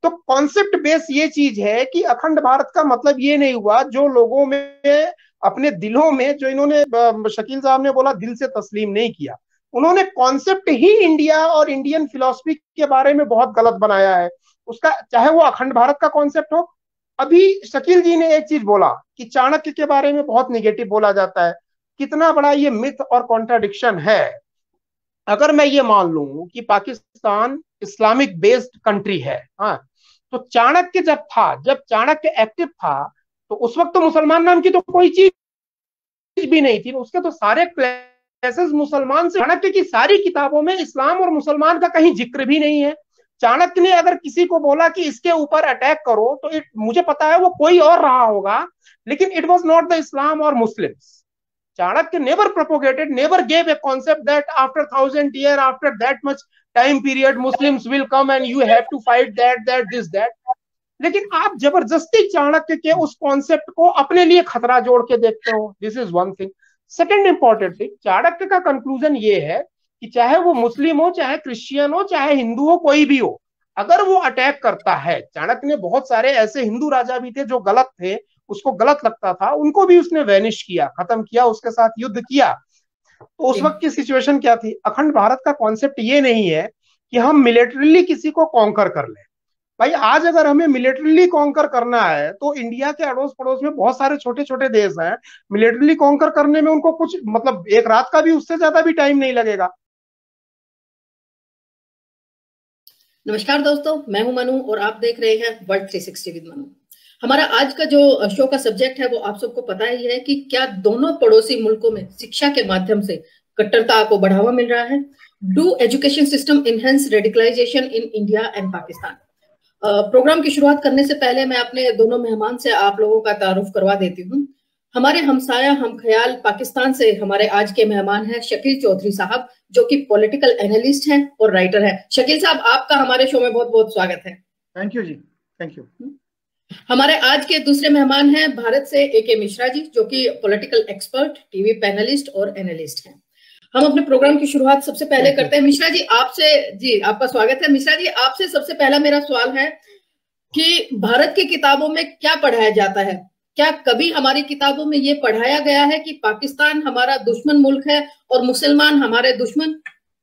तो concept base ये चीज है कि अखंड भारत का मतलब ये नहीं हुआ, जो लोगों में अपने दिलों में जो इन्होंने शकील साहब ने बोला दिल से तस्लीम नहीं किया, उन्होंने कॉन्सेप्ट ही इंडिया और इंडियन फिलॉसफी के बारे में बहुत गलत बनाया है उसका, चाहे वो अखंड भारत का कॉन्सेप्ट हो। अभी शकील जी ने एक चीज बोला कि चाणक्य के बारे में बहुत निगेटिव बोला जाता है, कितना बड़ा ये मिथ और कॉन्ट्राडिक्शन है। अगर मैं ये मान लूं कि पाकिस्तान इस्लामिक बेस्ड कंट्री है, हाँ, तो चाणक्य जब चाणक्य एक्टिव था, तो उस वक्त तो मुसलमान नाम की तो कोई चीज भी नहीं थी, उसके तो सारे क्लासेस मुसलमान से, चाणक्य की सारी किताबों में इस्लाम और मुसलमान का कहीं जिक्र भी नहीं है। चाणक्य ने अगर किसी को बोला कि इसके ऊपर अटैक करो, तो मुझे पता है वो कोई और रहा होगा, लेकिन it was not the Islam और Muslims. Chanakya never propagated, never gave a concept that after 1,000 years, after that much time period, Muslims will come and you have to fight that. लेकिन आप जबरदस्ती चाणक्य के उस कॉन्सेप्ट को अपने लिए खतरा जोड़ के देखते हो, this is one thing. Second important thing, Chanakya का कंक्लूजन ये है कि चाहे वो मुस्लिम हो, चाहे क्रिश्चियन हो, चाहे हिंदू हो, कोई भी हो, अगर वो अटैक करता है, चाणक्य ने बहुत सारे ऐसे हिंदू राजा भी थे जो गलत थे, उसको गलत लगता था, उनको भी उसने वैनिश किया, खत्म किया, उसके साथ युद्ध किया। तो उस वक्त की सिचुएशन क्या थी? अखंड भारत का कॉन्सेप्ट ये नहीं है कि हम मिलिटरीली किसी को कॉन्कर कर लें। भाई आज अगर हमें मिलिटरीली कॉन्कर करना है, तो इंडिया के अड़ोस पड़ोस में बहुत सारे छोटे छोटे देश हैं, मिलिटरीली कॉन्कर करने में उनको कुछ मतलब एक रात का भी, उससे ज्यादा भी टाइम नहीं लगेगा। नमस्कार दोस्तों, मैं हूं मनु और आप देख रहे हैं वर्ल्ड 360 विद मनु। हमारा आज का जो शो का सब्जेक्ट है वो आप सबको पता ही है कि क्या दोनों पड़ोसी मुल्कों में शिक्षा के माध्यम से कट्टरता को बढ़ावा मिल रहा है। Do education system enhance radicalization in India and Pakistan. Program की शुरुआत करने से पहले मैं अपने दोनों मेहमान से आप लोगों का तारुफ करवा देती हूँ। हमारे हमसाया हम ख्याल पाकिस्तान से हमारे आज के मेहमान हैं शकील चौधरी साहब, जो कि पॉलिटिकल एनालिस्ट हैं और राइटर हैं। शकील साहब, आपका हमारे शो में बहुत बहुत स्वागत है। थैंक यू जी, थैंक यू। हमारे आज के दूसरे मेहमान हैं भारत से AK मिश्रा जी, जो कि पॉलिटिकल एक्सपर्ट, टीवी पैनलिस्ट और एनालिस्ट हैं। हम अपने प्रोग्राम की शुरुआत सबसे पहले करते हैं मिश्रा जी आपसे। जी, आपका स्वागत है। मिश्रा जी, आपसे सबसे पहला मेरा सवाल है कि भारत की किताबों में क्या पढ़ाया जाता है? क्या कभी हमारी किताबों में ये पढ़ाया गया है कि पाकिस्तान हमारा दुश्मन मुल्क है और मुसलमान हमारे दुश्मन?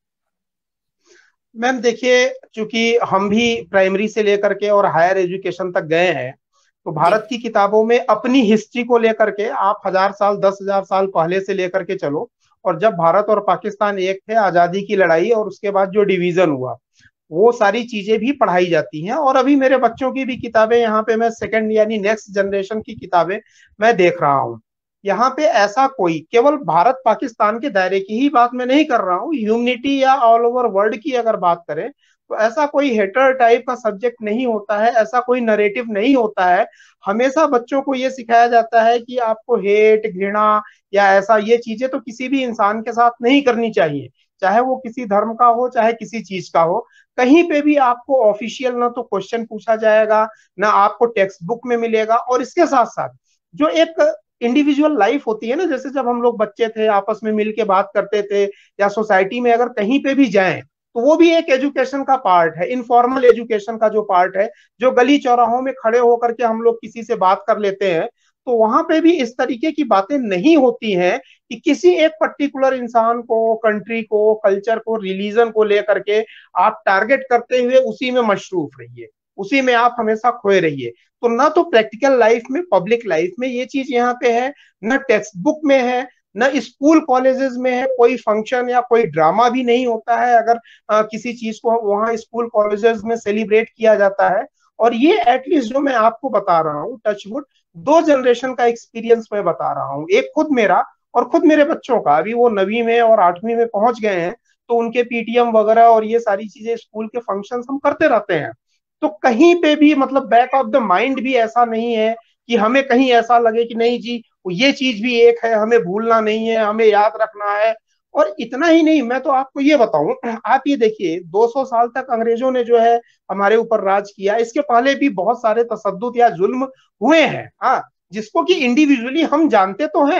मैम देखिए, चूंकि हम भी प्राइमरी से लेकर के और हायर एजुकेशन तक गए हैं, तो भारत की किताबों में अपनी हिस्ट्री को लेकर के आप 1,000 साल 10,000 साल पहले से लेकर के चलो, और जब भारत और पाकिस्तान एक थे, आजादी की लड़ाई और उसके बाद जो डिवीजन हुआ, वो सारी चीजें भी पढ़ाई जाती हैं। और अभी मेरे बच्चों की भी किताबें यहाँ पे, मैं सेकंड यानी नेक्स्ट जनरेशन की किताबें मैं देख रहा हूँ। यहाँ पे ऐसा कोई केवल भारत पाकिस्तान के दायरे की ही बात मैं नहीं कर रहा हूँ, ह्यूमनिटी या ऑल ओवर वर्ल्ड की अगर बात करें, तो ऐसा कोई हेटर टाइप का सब्जेक्ट नहीं होता है, ऐसा कोई नरेटिव नहीं होता है। हमेशा बच्चों को ये सिखाया जाता है कि आपको हेट, घृणा या ऐसा ये चीजें तो किसी भी इंसान के साथ नहीं करनी चाहिए, चाहे वो किसी धर्म का हो, चाहे किसी चीज का हो। कहीं पे भी आपको ऑफिशियल ना तो क्वेश्चन पूछा जाएगा, ना आपको टेक्स्ट बुक में मिलेगा। और इसके साथ साथ जो एक इंडिविजुअल लाइफ होती है ना, जैसे जब हम लोग बच्चे थे आपस में मिल के बात करते थे, या सोसाइटी में अगर कहीं पे भी जाएं, तो वो भी एक एजुकेशन का पार्ट है, इनफॉर्मल एजुकेशन का जो पार्ट है, जो गली चौराहों में खड़े होकर के हम लोग किसी से बात कर लेते हैं, तो वहां पे भी इस तरीके की बातें नहीं होती हैं कि किसी एक पर्टिकुलर इंसान को, कंट्री को, कल्चर को, रिलीजन को लेकर के आप टारगेट करते हुए उसी में मशरूफ रहिए, उसी में आप हमेशा खोए रहिए। तो ना तो प्रैक्टिकल लाइफ में, पब्लिक लाइफ में ये चीज यहाँ पे है, ना टेक्स्ट बुक में है, ना स्कूल कॉलेजेस में है। कोई फंक्शन या कोई ड्रामा भी नहीं होता है अगर किसी चीज को वहाँ स्कूल कॉलेजेस में सेलिब्रेट किया जाता है। और ये एटलीस्ट जो मैं आपको बता रहा हूँ, टचवुड, 2 जनरेशन का एक्सपीरियंस मैं बता रहा हूँ, एक खुद मेरा और खुद मेरे बच्चों का। अभी वो 9वीं में और 8वीं में पहुंच गए हैं, तो उनके PTM वगैरह और ये सारी चीजें, स्कूल के फंक्शंस हम करते रहते हैं। तो कहीं पे भी मतलब बैक ऑफ द माइंड भी ऐसा नहीं है कि हमें कहीं ऐसा लगे कि नहीं जी ये चीज भी एक है, हमें भूलना नहीं है, हमें याद रखना है। और इतना ही नहीं, मैं तो आपको ये बताऊं, आप ये देखिए 200 साल तक अंग्रेजों ने जो है हमारे ऊपर राज किया। इसके पहले भी बहुत सारे तशद्दुद या जुल्म हुए हैं, हाँ, जिसको कि इंडिविजुअली हम जानते तो हैं,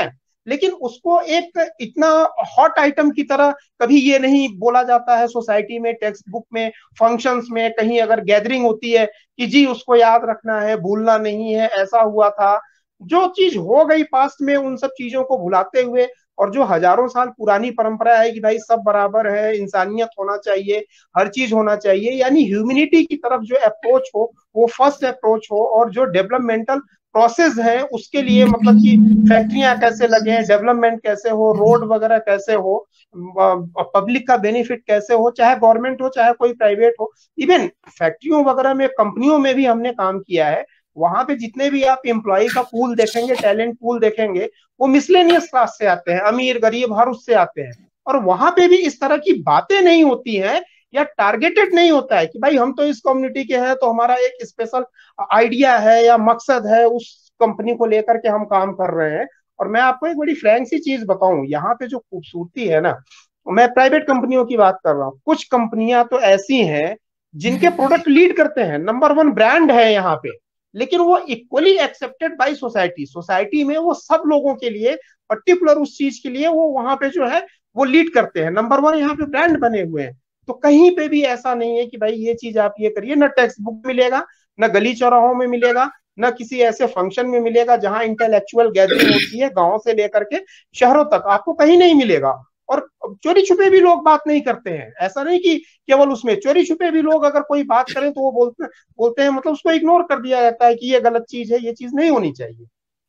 लेकिन उसको एक इतना हॉट आइटम की तरह कभी ये नहीं बोला जाता है सोसाइटी में, टेक्स्ट बुक में, फंक्शंस में, कहीं अगर गैदरिंग होती है कि जी उसको याद रखना है, भूलना नहीं है, ऐसा हुआ था। जो चीज हो गई पास्ट में उन सब चीजों को भुलाते हुए, और जो हजारों साल पुरानी परंपरा है कि भाई सब बराबर है, इंसानियत होना चाहिए, हर चीज होना चाहिए, यानी ह्यूमैनिटी की तरफ जो अप्रोच हो वो फर्स्ट अप्रोच हो, और जो डेवलपमेंटल प्रोसेस है उसके लिए मतलब कि फैक्ट्रियां कैसे लगे, डेवलपमेंट कैसे हो, रोड वगैरह कैसे हो, पब्लिक का बेनिफिट कैसे हो, चाहे गवर्नमेंट हो चाहे कोई प्राइवेट हो। इवन फैक्ट्रियों वगैरह में, कंपनियों में भी हमने काम किया है। वहां पे जितने भी आप एम्प्लॉय का पूल देखेंगे, टैलेंट पूल देखेंगे, वो मिसलेनियस क्लास से आते हैं, अमीर गरीब हर उससे आते हैं। और वहां पे भी इस तरह की बातें नहीं होती हैं, या टारगेटेड नहीं होता है कि भाई हम तो इस कम्युनिटी के हैं तो हमारा एक स्पेशल आइडिया है या मकसद है, उस कंपनी को लेकर के हम काम कर रहे हैं। और मैं आपको एक बड़ी फ्रैंक सी चीज बताऊं, यहाँ पे जो खूबसूरती है ना, मैं प्राइवेट कंपनियों की बात कर रहा हूँ, कुछ कंपनियां तो ऐसी हैं जिनके प्रोडक्ट लीड करते हैं, नंबर वन ब्रांड है यहाँ पे, लेकिन वो equally accepted by society. Society में वो सब लोगों के लिए, पर्टिकुलर उस चीज के लिए वो वहां पे जो है वो लीड करते हैं, नंबर वन यहाँ पे ब्रांड बने हुए हैं। तो कहीं पे भी ऐसा नहीं है कि भाई ये चीज आप ये करिए, ना टेक्स्ट बुक मिलेगा, ना गली चौराहों में मिलेगा, ना किसी ऐसे फंक्शन में मिलेगा जहां इंटेलेक्चुअल गैदरिंग होती है, गांव से लेकर के शहरों तक आपको कहीं नहीं मिलेगा। और चोरी छुपे भी लोग बात नहीं करते हैं, ऐसा नहीं कि केवल उसमें, चोरी छुपे भी लोग अगर कोई बात करें तो वो बोलते हैं, मतलब उसको इग्नोर कर दिया जाता है कि ये गलत चीज है, ये चीज नहीं होनी चाहिए।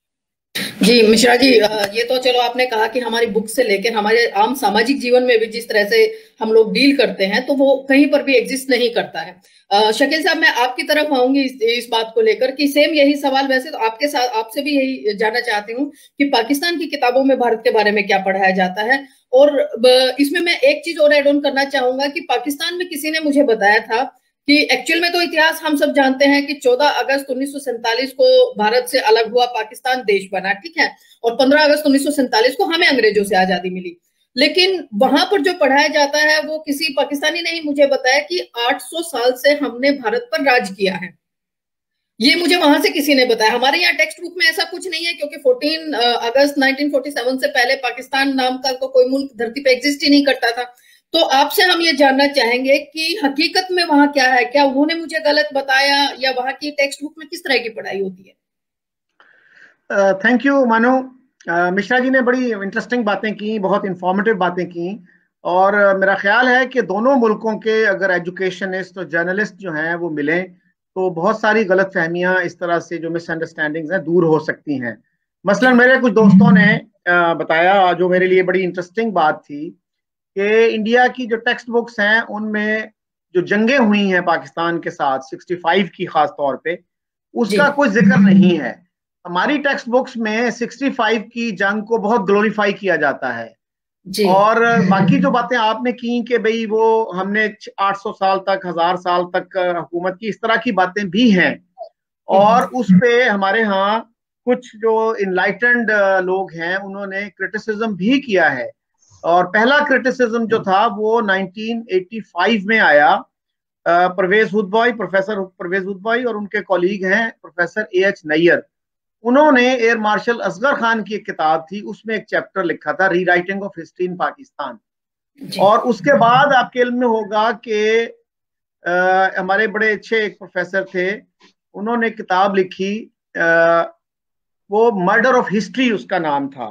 जी मिश्रा जी, ये तो चलो आपने कहा कि हमारी बुक से लेकर हमारे आम सामाजिक जीवन में भी जिस तरह से हम लोग डील करते हैं तो वो कहीं पर भी एग्जिस्ट नहीं करता है। शकील साहब, मैं आपकी तरफ आऊंगी इस बात को लेकर कि सेम यही सवाल वैसे तो आपके साथ आपसे भी यही जानना चाहती हूँ कि पाकिस्तान की किताबों में भारत के बारे में क्या पढ़ाया जाता है। और इसमें मैं एक चीज और एड ऑन करना चाहूंगा कि पाकिस्तान में किसी ने मुझे बताया था कि एक्चुअल में तो इतिहास हम सब जानते हैं कि 14 अगस्त 1947 को भारत से अलग हुआ, पाकिस्तान देश बना, ठीक है, और 15 अगस्त 1947 को हमें अंग्रेजों से आजादी मिली। लेकिन वहां पर जो पढ़ाया जाता है वो किसी पाकिस्तानी ने ही मुझे बताया कि 800 साल से हमने भारत पर राज किया है। ये मुझे वहां से किसी ने बताया। हमारे यहाँ टेक्स्ट बुक में ऐसा कुछ नहीं है क्योंकि 14 अगस्त 1947 से पहले पाकिस्तान नाम का तो कोई मुल्क धरती पे एग्जिस्ट ही नहीं करता था। तो आपसे हम ये जानना चाहेंगे कि हकीकत में वहां क्या है, क्या उन्होंने मुझे गलत बताया या वहां की टेक्स्ट बुक में किस तरह की पढ़ाई होती है? थैंक यू मानो। मिश्रा जी ने बड़ी इंटरेस्टिंग बातें की, बहुत इंफॉर्मेटिव बातें की। और मेरा ख्याल है कि दोनों मुल्कों के अगर एजुकेशनिस्ट और जर्नलिस्ट जो हैं वो मिलें तो बहुत सारी गलत फहमियाँ, इस तरह से जो मिसअंडरस्टैंडिंग्स हैं, दूर हो सकती हैं। मसलन मेरे कुछ दोस्तों ने बताया, जो मेरे लिए बड़ी इंटरेस्टिंग बात थी, कि इंडिया की जो टेक्स्ट बुक्स हैं उनमें जो जंगें हुई हैं पाकिस्तान के साथ 65 की खास तौर पे, उसका कोई जिक्र नहीं है। हमारी टेक्स्ट बुक्स में 65 की जंग को बहुत ग्लोरीफाई किया जाता है। और बाकी जो बातें आपने की कि भाई वो हमने 800 साल तक, 1000 साल तक हुकूमत की, इस तरह की बातें भी हैं। और उस पे हमारे यहाँ कुछ जो इनलाइटेंड लोग हैं उन्होंने क्रिटिसिज्म भी किया है। और पहला क्रिटिसिज्म जो था वो 1985 में आया। परवेज हुदबॉय, प्रोफेसर परवेज हुदबॉय और उनके कॉलीग हैं प्रोफेसर एएच नैयर, उन्होंने एयर मार्शल असगर खान की एक किताब थी, उसमें एक चैप्टर लिखा था, rewriting of history in Pakistan. और उसके बाद आपके इल्म में होगा कि हमारे बड़े अच्छे एक प्रोफेसर थे, उन्होंने किताब लिखी, वो मर्डर ऑफ हिस्ट्री उसका नाम था,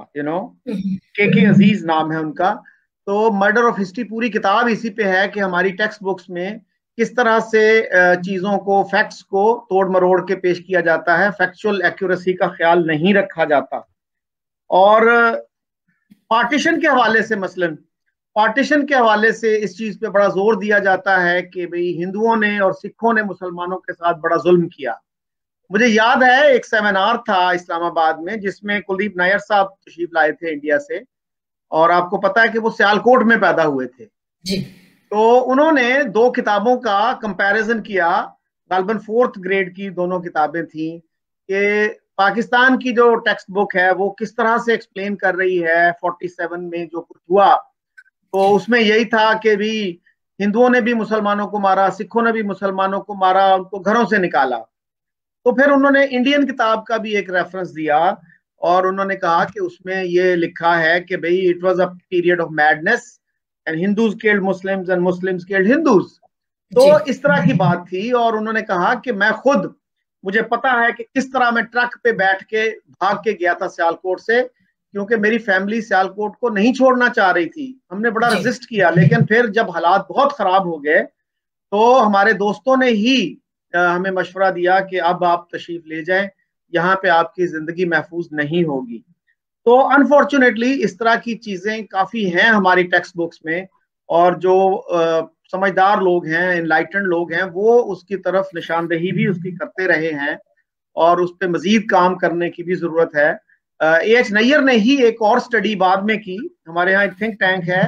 के अजीज नाम है उनका। तो मर्डर ऑफ हिस्ट्री पूरी किताब इसी पे है कि हमारी टेक्स्ट बुक्स में किस तरह से चीजों को, फैक्ट्स को तोड़ मरोड़ के पेश किया जाता है, फैक्चुअल एक्यूरेसी का ख्याल नहीं रखा जाता। और पार्टीशन के हवाले से, मसलन पार्टीशन के हवाले से इस चीज पे बड़ा जोर दिया जाता है कि भाई हिंदुओं ने और सिखों ने मुसलमानों के साथ बड़ा जुल्म किया। मुझे याद है एक सेमिनार था इस्लामाबाद में जिसमें कुलदीप नायर साहब तशरीफ लाए थे इंडिया से, और आपको पता है कि वो सियालकोट में पैदा हुए थे जी। तो उन्होंने दो किताबों का कंपैरिजन किया, गालबन 4th ग्रेड की दोनों किताबें थी, कि पाकिस्तान की जो टेक्स्ट बुक है वो किस तरह से एक्सप्लेन कर रही है 47 में जो कुछ हुआ। तो उसमें यही था कि भी हिंदुओं ने भी मुसलमानों को मारा, सिखों ने भी मुसलमानों को मारा, उनको घरों से निकाला। तो फिर उन्होंने इंडियन किताब का भी एक रेफरेंस दिया और उन्होंने कहा कि उसमें ये लिखा है कि भाई it was a period of madness and Hindus killed Muslims and Muslims killed Hindus. तो इस तरह की बात थी। और उन्होंने कहा कि मैं खुद, मुझे पता है कि किस तरह मैं ट्रक पे बैठ के भाग के गया था सियालकोट से, क्योंकि मेरी फैमिली सियालकोट को नहीं छोड़ना चाह रही थी। हमने बड़ा रेजिस्ट किया, लेकिन फिर जब हालात बहुत खराब हो गए तो हमारे दोस्तों ने ही हमें मशवरा दिया कि अब आप तशरीफ ले जाएं, यहाँ पे आपकी जिंदगी महफूज नहीं होगी। तो अनफॉर्चुनेटली इस तरह की चीजें काफी हैं हमारी टेक्स्ट बुक्स में, और जो समझदार लोग हैं, एनलाइटेंड लोग हैं, वो उसकी तरफ निशानदेही भी उसकी करते रहे हैं और उस पर मजीद काम करने की भी जरूरत है। एच नैयर ने ही एक और स्टडी बाद में की। हमारे यहाँ एक थिंक टैंक है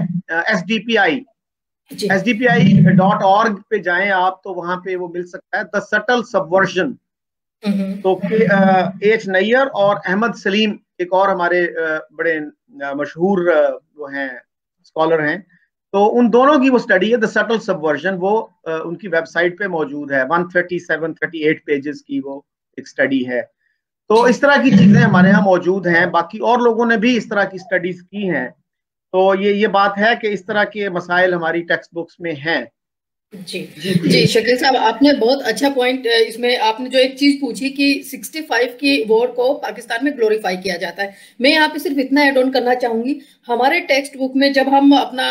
SDPI.org पे जाएं आप, तो वहां पे वो मिल सकता है, द सटल सबवर्जन। तो एच नैयर और अहमद सलीम एक और हमारे बड़े मशहूर वो हैं, स्कॉलर हैं, तो उन दोनों की वो स्टडी है द सटल सबवर्जन। वो उनकी वेबसाइट पे मौजूद है, 137-38 पेजेस की वो एक स्टडी है। तो इस तरह की चीजें हमारे यहाँ मौजूद हैं। बाकी और लोगों ने भी इस तरह की स्टडीज की हैं। तो ये बात है कि इस तरह के मसाइल हमारी टेक्स्ट बुक्स में हैं। जी शकील साहब, आपने बहुत अच्छा पॉइंट, इसमें आपने जो एक चीज पूछी कि 65 की वॉर को पाकिस्तान में ग्लोरीफाई किया जाता है, मैं यहाँ पे सिर्फ इतना एड ऑन करना चाहूंगी। हमारे टेक्स्ट बुक में जब हम अपना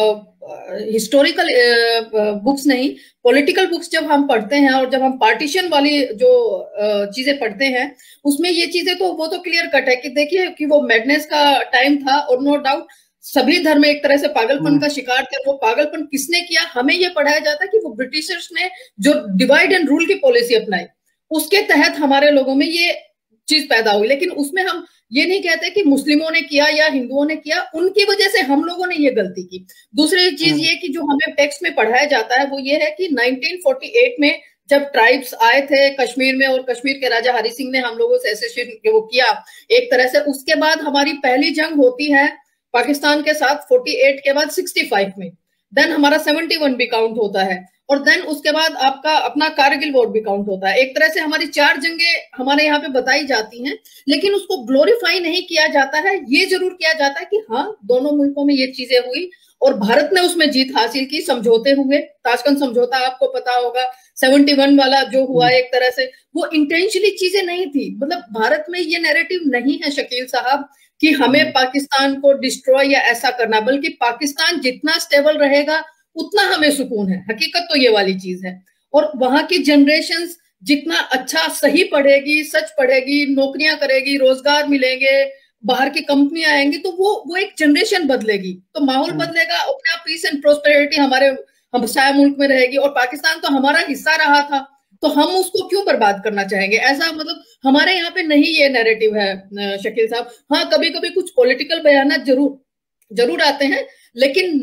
हिस्टोरिकल बुक्स नहीं, पॉलिटिकल बुक्स जब हम पढ़ते हैं और जब हम पार्टीशन वाली जो चीजें पढ़ते हैं, उसमें ये चीजें तो वो तो क्लियर कट है कि देखिए कि वो मैडनेस का टाइम था और नो डाउट सभी धर्म एक तरह से पागलपन का शिकार थे। वो पागलपन किसने किया, हमें ये पढ़ाया जाता है कि वो ब्रिटिशर्स ने जो डिवाइड एंड रूल की पॉलिसी अपनाई, उसके तहत हमारे लोगों में ये चीज पैदा हुई। लेकिन उसमें हम ये नहीं कहते कि मुस्लिमों ने किया या हिंदुओं ने किया, उनकी वजह से हम लोगों ने ये गलती की। दूसरी चीज ये कि जो हमें टेक्स्ट में पढ़ाया जाता है वो ये है कि 1948 में जब ट्राइब्स आए थे कश्मीर में और कश्मीर के राजा हरि सिंह ने हम लोगों से एसोसिएशन वो किया एक तरह से, उसके बाद हमारी पहली जंग होती है पाकिस्तान के साथ 48 के बाद 65 में, देन हमारा 71 भी काउंट होता है, और देन उसके बाद आपका अपना कारगिल वॉर भी काउंट होता है। एक तरह से हमारी 4 जंगें हमारे यहाँ पे बताई जाती हैं, लेकिन उसको ग्लोरीफाई नहीं किया जाता है। ये जरूर किया जाता है कि हाँ दोनों मुल्कों में ये चीजें हुई और भारत ने उसमें जीत हासिल की समझौते हुए। ताशकंद समझौता आपको पता होगा, 71 वाला जो हुआ, एक तरह से वो इंटेंशनली चीजें नहीं थी। मतलब भारत में ये नैरेटिव नहीं है शकील साहब कि हमें पाकिस्तान को डिस्ट्रॉय या ऐसा करना, बल्कि पाकिस्तान जितना स्टेबल रहेगा उतना हमें सुकून है। हकीकत तो ये वाली चीज है। और वहां की जनरेशंस जितना अच्छा सही पढ़ेगी, सच पढ़ेगी, नौकरियां करेगी, रोजगार मिलेंगे, बाहर की कंपनियां आएंगी, तो वो एक जनरेशन बदलेगी, तो माहौल बदलेगा, अपने आप पीस एंड प्रोस्पेरिटी हमारे हमसाया मुल्क में रहेगी। और पाकिस्तान तो हमारा हिस्सा रहा था, तो हम उसको क्यों बर्बाद करना चाहेंगे? ऐसा मतलब हमारे यहाँ पे नहीं ये नैरेटिव है शकील साहब। हाँ कभी कभी कुछ पॉलिटिकल बयान जरूर आते हैं, लेकिन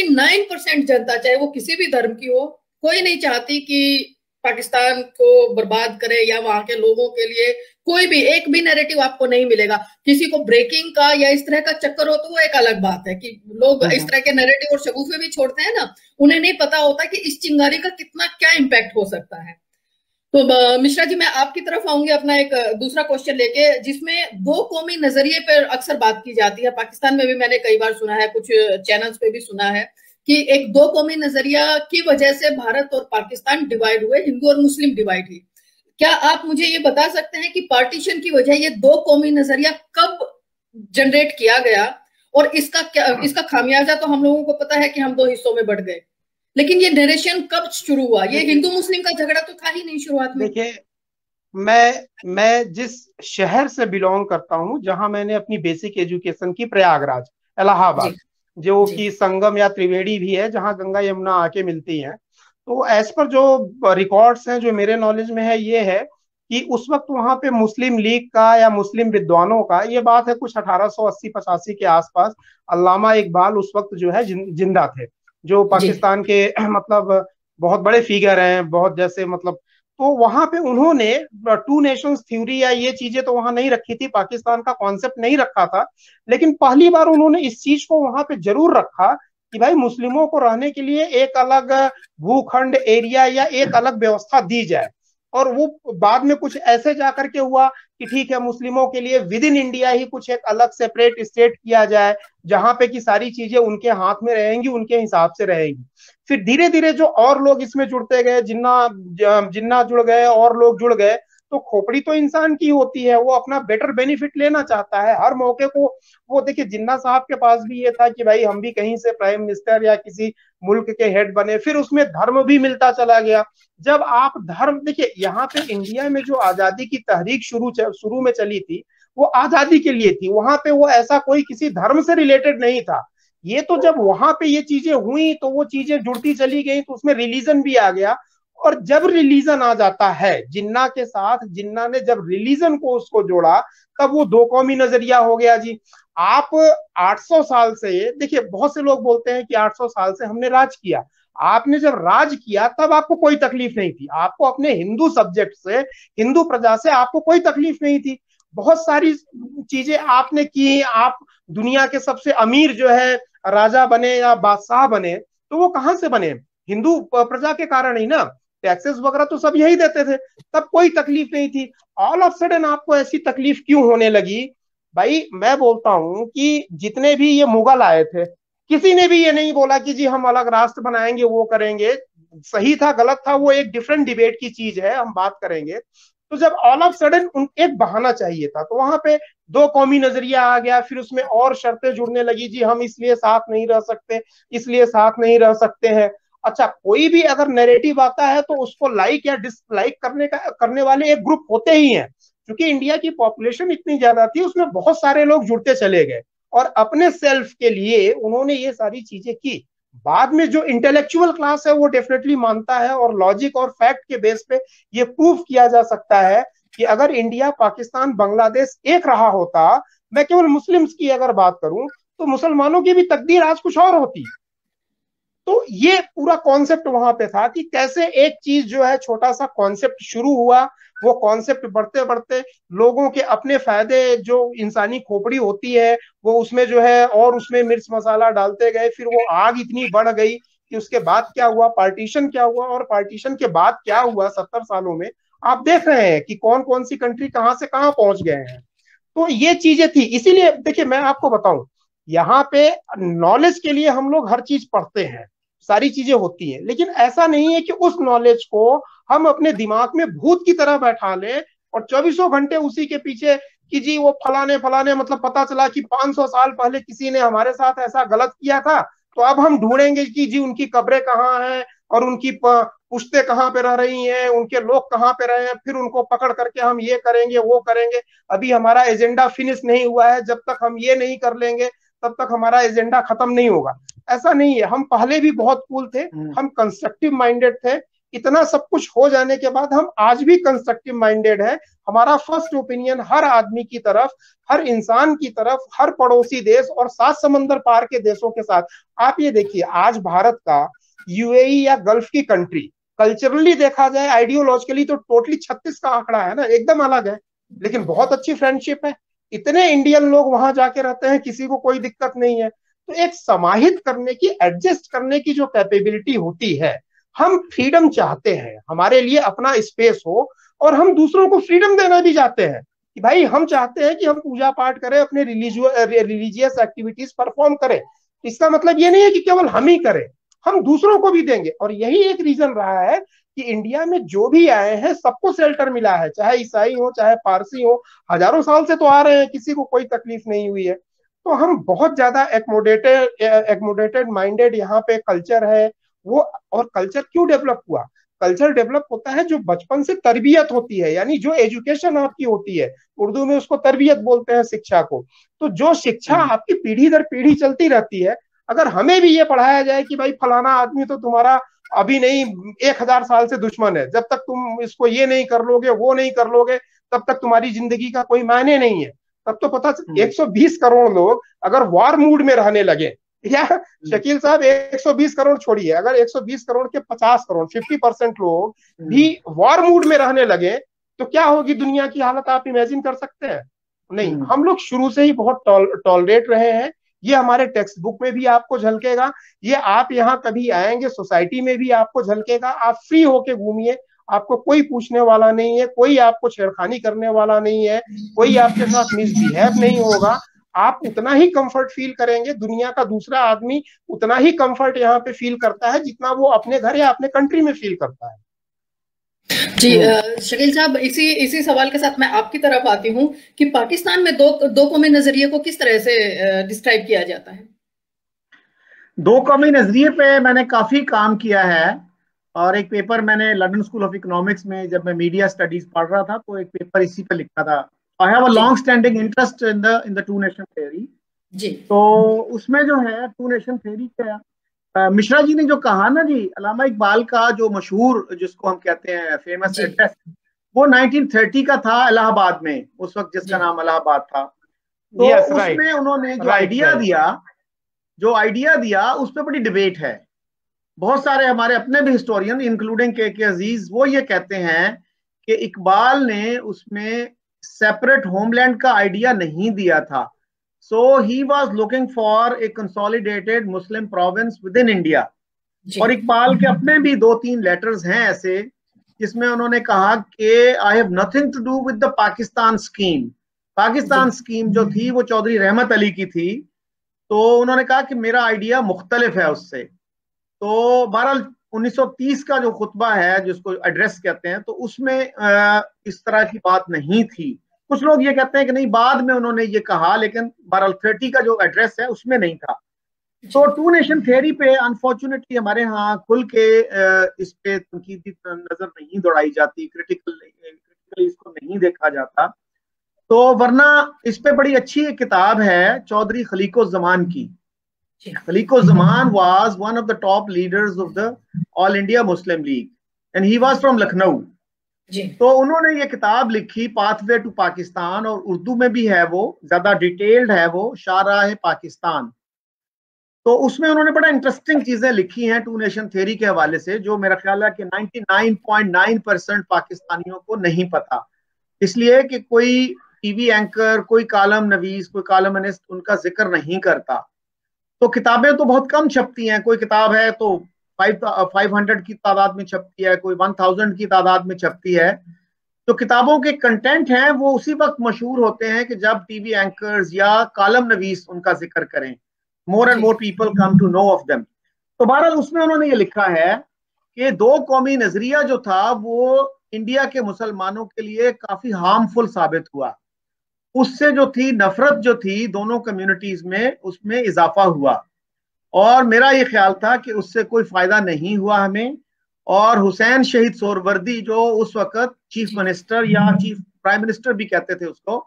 99% जनता, चाहे वो किसी भी धर्म की हो, कोई नहीं चाहती कि पाकिस्तान को बर्बाद करे या वहां के लोगों के लिए कोई भी एक भी नैरेटिव आपको नहीं मिलेगा। किसी को ब्रेकिंग का या इस तरह का चक्कर हो तो वो एक अलग बात है कि लोग इस तरह के नैरेटिव और शगुफे भी छोड़ते हैं ना, उन्हें नहीं पता होता कि इस चिंगारी का कितना क्या इम्पैक्ट हो सकता है। तो मिश्रा जी, मैं आपकी तरफ आऊंगी अपना एक दूसरा क्वेश्चन लेके, जिसमें 2 कौमी नजरिए पर अक्सर बात की जाती है। पाकिस्तान में भी मैंने कई बार सुना है, कुछ चैनल्स पे भी सुना है कि एक 2 कौमी नजरिया की वजह से भारत और पाकिस्तान डिवाइड हुए, हिंदू और मुस्लिम डिवाइड हुई। क्या आप मुझे ये बता सकते हैं कि पार्टीशन की वजह ये 2 कौमी नजरिया कब जनरेट किया गया, और इसका खामियाजा तो हम लोगों को पता है कि हम 2 हिस्सों में बढ़ गए, लेकिन ये नरेशन कब शुरू हुआ? ये हिंदू मुस्लिम का झगड़ा तो था ही नहीं शुरुआत में। देखिए, मैं जिस शहर से बिलोंग करता हूँ, जहां मैंने अपनी बेसिक एजुकेशन की, प्रयागराज, इलाहाबाद, जो कि संगम या त्रिवेणी भी है, जहां गंगा यमुना आके मिलती हैं। तो एज पर जो रिकॉर्ड्स हैं, जो मेरे नॉलेज में है, ये है कि उस वक्त वहां पे मुस्लिम लीग का या मुस्लिम विद्वानों का, ये बात है कुछ 1880-85 के आसपास, अल्लामा इकबाल उस वक्त जो है जिंदा थे, जो पाकिस्तान के मतलब बहुत बड़े फिगर हैं, बहुत जैसे मतलब। तो वहां पे उन्होंने 2 नेशंस थ्योरी या ये चीजें तो वहां नहीं रखी थी, पाकिस्तान का कॉन्सेप्ट नहीं रखा था, लेकिन पहली बार उन्होंने इस चीज को वहां पे जरूर रखा कि भाई मुस्लिमों को रहने के लिए एक अलग भूखंड, एरिया या एक अलग व्यवस्था दी जाए। और वो बाद में कुछ ऐसे जाकर के हुआ कि ठीक है, मुस्लिमों के लिए विद इन इंडिया ही कुछ एक अलग सेपरेट स्टेट किया जाए, जहां पे की सारी चीजें उनके हाथ में रहेंगी, उनके हिसाब से रहेंगी। फिर धीरे धीरे जो और लोग इसमें जुड़ते गए, जिन्ना जिन्ना जुड़ गए और लोग जुड़ गए, तो खोपड़ी तो इंसान की होती है, वो अपना बेटर बेनिफिट लेना चाहता है हर मौके को। वो देखिए, जिन्ना साहब के पास भी ये था कि भाई हम भी कहीं से प्राइम मिनिस्टर या किसी मुल्क के हेड बने, फिर उसमें धर्म भी मिलता चला गया। जब आप धर्म देखिए, यहाँ पे इंडिया में जो आजादी की तहरीक शुरू में चली थी, वो आजादी के लिए थी, वहां पे वो ऐसा कोई किसी धर्म से रिलेटेड नहीं था। ये तो जब वहां पे ये चीजें हुई तो वो चीजें जुड़ती चली गई, तो उसमें रिलीजन भी आ गया। और जब रिलीजन आ जाता है जिन्ना के साथ, जिन्ना ने जब रिलीजन को उसको जोड़ा, तब वो दो कौमी नजरिया हो गया जी। आप 800 साल से देखिए, बहुत से लोग बोलते हैं कि 800 साल से हमने राज किया। आपने जब राज किया तब आपको कोई तकलीफ नहीं थी, आपको अपने हिंदू सब्जेक्ट से, हिंदू प्रजा से आपको कोई तकलीफ नहीं थी। बहुत सारी चीजें आपने की, आप दुनिया के सबसे अमीर जो है राजा बने या बादशाह बने, तो वो कहां से बने? हिंदू प्रजा के कारण ही ना। टैक्सेस वगैरह तो सब यही देते थे, तब कोई तकलीफ नहीं थी। ऑल ऑफ सडन आपको ऐसी तकलीफ क्यों होने लगी? भाई मैं बोलता हूं कि जितने भी ये मुगल आए थे, किसी ने भी ये नहीं बोला कि जी हम अलग राष्ट्र बनाएंगे, वो करेंगे। सही था गलत था वो एक डिफरेंट डिबेट की चीज है, हम बात करेंगे। तो जब ऑल ऑफ सडन एक बहाना चाहिए था, तो वहां पे दो कौमी नजरिया आ गया, फिर उसमें और शर्तें जुड़ने लगी, जी हम इसलिए साथ नहीं रह सकते, इसलिए साथ नहीं रह सकते हैं। अच्छा, कोई भी अगर नैरेटिव आता है तो उसको लाइक या डिसलाइक करने वाले एक ग्रुप होते ही हैं। क्योंकि इंडिया की पॉपुलेशन इतनी ज्यादा थी, उसमें बहुत सारे लोग जुड़ते चले गए और अपने सेल्फ के लिए उन्होंने ये सारी चीजें की। बाद में जो इंटेलेक्चुअल क्लास है वो डेफिनेटली मानता है, और लॉजिक और फैक्ट के बेस पे ये प्रूव किया जा सकता है कि अगर इंडिया, पाकिस्तान, बांग्लादेश एक रहा होता, मैं केवल मुस्लिम्स की अगर बात करूं, तो मुसलमानों की भी तकदीर आज कुछ और होती। तो ये पूरा कॉन्सेप्ट वहां पे था कि कैसे एक चीज जो है, छोटा सा कॉन्सेप्ट शुरू हुआ, वो कॉन्सेप्ट बढ़ते बढ़ते लोगों के अपने फायदे, जो इंसानी खोपड़ी होती है वो उसमें जो है, और उसमें मिर्च मसाला डालते गए, फिर वो आग इतनी बढ़ गई कि उसके बाद क्या हुआ, पार्टीशन क्या हुआ, और पार्टीशन के बाद क्या हुआ 70 सालों में, आप देख रहे हैं कि कौन कौन सी कंट्री कहां से कहां पहुंच गए हैं। तो ये चीजें थी। इसीलिए देखिए, मैं आपको बताऊं, यहाँ पे नॉलेज के लिए हम लोग हर चीज पढ़ते हैं, सारी चीजें होती हैं, लेकिन ऐसा नहीं है कि उस नॉलेज को हम अपने दिमाग में भूत की तरह बैठा लें और चौबीसों घंटे उसी के पीछे कि जी वो फलाने फलाने, मतलब पता चला कि 500 साल पहले किसी ने हमारे साथ ऐसा गलत किया था, तो अब हम ढूंढेंगे कि जी उनकी कब्रें कहाँ हैं और उनकी पुश्तें कहाँ पे रह रही हैं, उनके लोग कहाँ पे रहे हैं, फिर उनको पकड़ करके हम ये करेंगे वो करेंगे। अभी हमारा एजेंडा फिनिश नहीं हुआ है, जब तक हम ये नहीं कर लेंगे तब तक हमारा एजेंडा खत्म नहीं होगा। ऐसा नहीं है, हम पहले भी बहुत कूल थे, हम कंस्ट्रक्टिव माइंडेड थे। इतना सब कुछ हो जाने के बाद हम आज भी कंस्ट्रक्टिव माइंडेड है। हमारा फर्स्ट ओपिनियन हर आदमी की तरफ, हर इंसान की तरफ, हर पड़ोसी देश और 7 समंदर पार के देशों के साथ। आप ये देखिए, आज भारत का यूएई या गल्फ की कंट्री, कल्चरली देखा जाए, आइडियोलॉजिकली तो टोटली 36 का आंकड़ा है ना, एकदम अलग है, लेकिन बहुत अच्छी फ्रेंडशिप है। इतने इंडियन लोग वहां जाके रहते हैं, किसी को कोई दिक्कत नहीं है। तो एक समाहित करने की, एडजस्ट करने की जो कैपेबिलिटी होती है, हम फ्रीडम चाहते हैं, हमारे लिए अपना स्पेस हो, और हम दूसरों को फ्रीडम देना भी चाहते हैं कि भाई हम चाहते हैं कि हम पूजा पाठ करें, अपने रिलीजियस एक्टिविटीज परफॉर्म करें। इसका मतलब ये नहीं है कि केवल हम ही करें, हम दूसरों को भी देंगे। और यही एक रीजन रहा है कि इंडिया में जो भी आए हैं सबको शेल्टर मिला है, चाहे ईसाई हो चाहे पारसी हो, हजारों साल से तो आ रहे हैं, किसी को कोई तकलीफ नहीं हुई है। तो हम बहुत ज्यादा एकमोडेटेड माइंडेड यहाँ पे कल्चर है वो। और कल्चर क्यों डेवलप हुआ? कल्चर डेवलप होता है जो बचपन से तरबियत होती है, यानी जो एजुकेशन आपकी होती है, उर्दू में उसको तरबियत बोलते हैं, शिक्षा को। तो जो शिक्षा आपकी पीढ़ी दर पीढ़ी चलती रहती है, अगर हमें भी ये पढ़ाया जाए कि भाई फलाना आदमी तो तुम्हारा अभी नहीं 1000 साल से दुश्मन है, जब तक तुम इसको ये नहीं कर लोगे वो नहीं कर लोगे तब तक तुम्हारी जिंदगी का कोई मायने नहीं है, तब तो पता 120 करोड़ लोग अगर वॉर मूड में रहने लगे, या शकील साहब 120 करोड़ छोड़िए, अगर 120 करोड़ के 50 करोड़ 50% लोग भी वॉर मूड में रहने लगे, तो क्या होगी दुनिया की हालत, आप इमेजिन कर सकते हैं? नहीं, हम लोग शुरू से ही बहुत टॉलरेट रहे हैं। ये हमारे टेक्स्ट बुक में भी आपको झलकेगा, ये आप यहाँ कभी आएंगे सोसाइटी में भी आपको झलकेगा। आप फ्री होके घूमिए, आपको कोई पूछने वाला नहीं है, कोई आपको छेड़खानी करने वाला नहीं है, कोई आपके साथ मिसबिहेव नहीं होगा। आप उतना ही कंफर्ट फील करेंगे, दुनिया का दूसरा आदमी उतना ही कंफर्ट यहाँ पे फील करता है जितना वो अपने घर या अपने कंट्री में फील करता है। जी शकील साहब, इसी इसी सवाल के साथ मैं आपकी तरफ आती हूँ कि पाकिस्तान में दो कौमी नजरिए को किस तरह से डिस्क्राइब किया जाता है? दो कौमी नजरिए पे मैंने काफी काम किया है, और एक पेपर मैंने लंदन स्कूल ऑफ इकोनॉमिक्स में जब मैं मीडिया स्टडीज पढ़ रहा था तो एक पेपर इसी पे लिखा था। I have a long standing interest in the two nation theory. जी। तो उसमें जो है टू नेशन थ्योरी का मिश्रा जी ने जो कहा ना जी, अल्लामा इकबाल का जो मशहूर जिसको हम कहते हैं फेमस एड्रेस, वो 1930 का था इलाहाबाद में, उस वक्त जिसका नाम इलाहाबाद था। तो उसमें उन्होंने जो आइडिया दिया उस पर बड़ी डिबेट है। बहुत सारे हमारे अपने भी हिस्टोरियन इंक्लूडिंग के अजीज वो ये कहते हैं कि इकबाल ने उसमें सेपरेट होमलैंड का आइडिया नहीं दिया था। So he was looking for a consolidated Muslim province within India. और इकबाल के अपने भी 2-3 लेटर्स हैं ऐसे जिसमें उन्होंने कहा कि I have nothing to do with the Pakistan scheme. Pakistan scheme जो थी वो चौधरी रहमत अली की थी, तो उन्होंने कहा कि मेरा आइडिया मुख्तलिफ है उससे। तो बहरहाल 1930 का जो खुतबा है जिसको एड्रेस कहते हैं, तो उसमें इस तरह की बात नहीं थी। कुछ लोग ये कहते हैं कि नहीं बाद में उन्होंने ये कहा, लेकिन बहरहाल 30 का जो एड्रेस है उसमें नहीं था। तो टू नेशन थ्योरी पे अनफॉर्चुनेटली हमारे यहाँ खुल के इस पे तनकीदी नजर नहीं दौड़ाई जाती, क्रिटिकली इसको नहीं देखा जाता। तो वरना इस पे बड़ी अच्छी किताब है चौधरी खलीकुज़्ज़मान की। खलीकुज़्ज़मान was one of the top leaders of the All India Muslim League and he was from Lucknow. तो उन्होंने ये किताब लिखी पाथवे टू पाकिस्तान, और उर्दू में भी है, वो ज्यादा डिटेल्ड है, वो शाहराह पाकिस्तान। तो उसमें उन्होंने बड़ा इंटरेस्टिंग चीजें लिखी हैं टू नेशन थ्योरी के हवाले से, जो मेरा ख्याल है कि 99.9% पाकिस्तानियों को नहीं पता, इसलिए कि कोई टीवी एंकर, कोई कॉलम नवीस, कोई कॉलमनिस्ट उनका जिक्र नहीं करता। तो किताबें तो बहुत कम छपती हैं, कोई किताब है तो 500 की तादाद में छपती है, कोई 1000 की तादाद में छपती है। तो किताबों के कंटेंट हैं वो उसी वक्त मशहूर होते हैं कि जब टीवी एंकर्स या कॉलम नवीस उनका जिक्र करें, more and more people come to know of them. तो बहरहाल उसमें उन्होंने ये लिखा है कि दो कौमी नजरिया जो था वो इंडिया के मुसलमानों के लिए काफी हार्मफुल साबित हुआ। उससे जो थी नफरत जो थी दोनों कम्युनिटीज में, उसमें इजाफा हुआ, और मेरा ये ख्याल था कि उससे कोई फायदा नहीं हुआ हमें। और हुसैन शहीद सोहरवर्दी जो उस वक्त चीफ मिनिस्टर या चीफ प्राइम मिनिस्टर भी कहते थे उसको,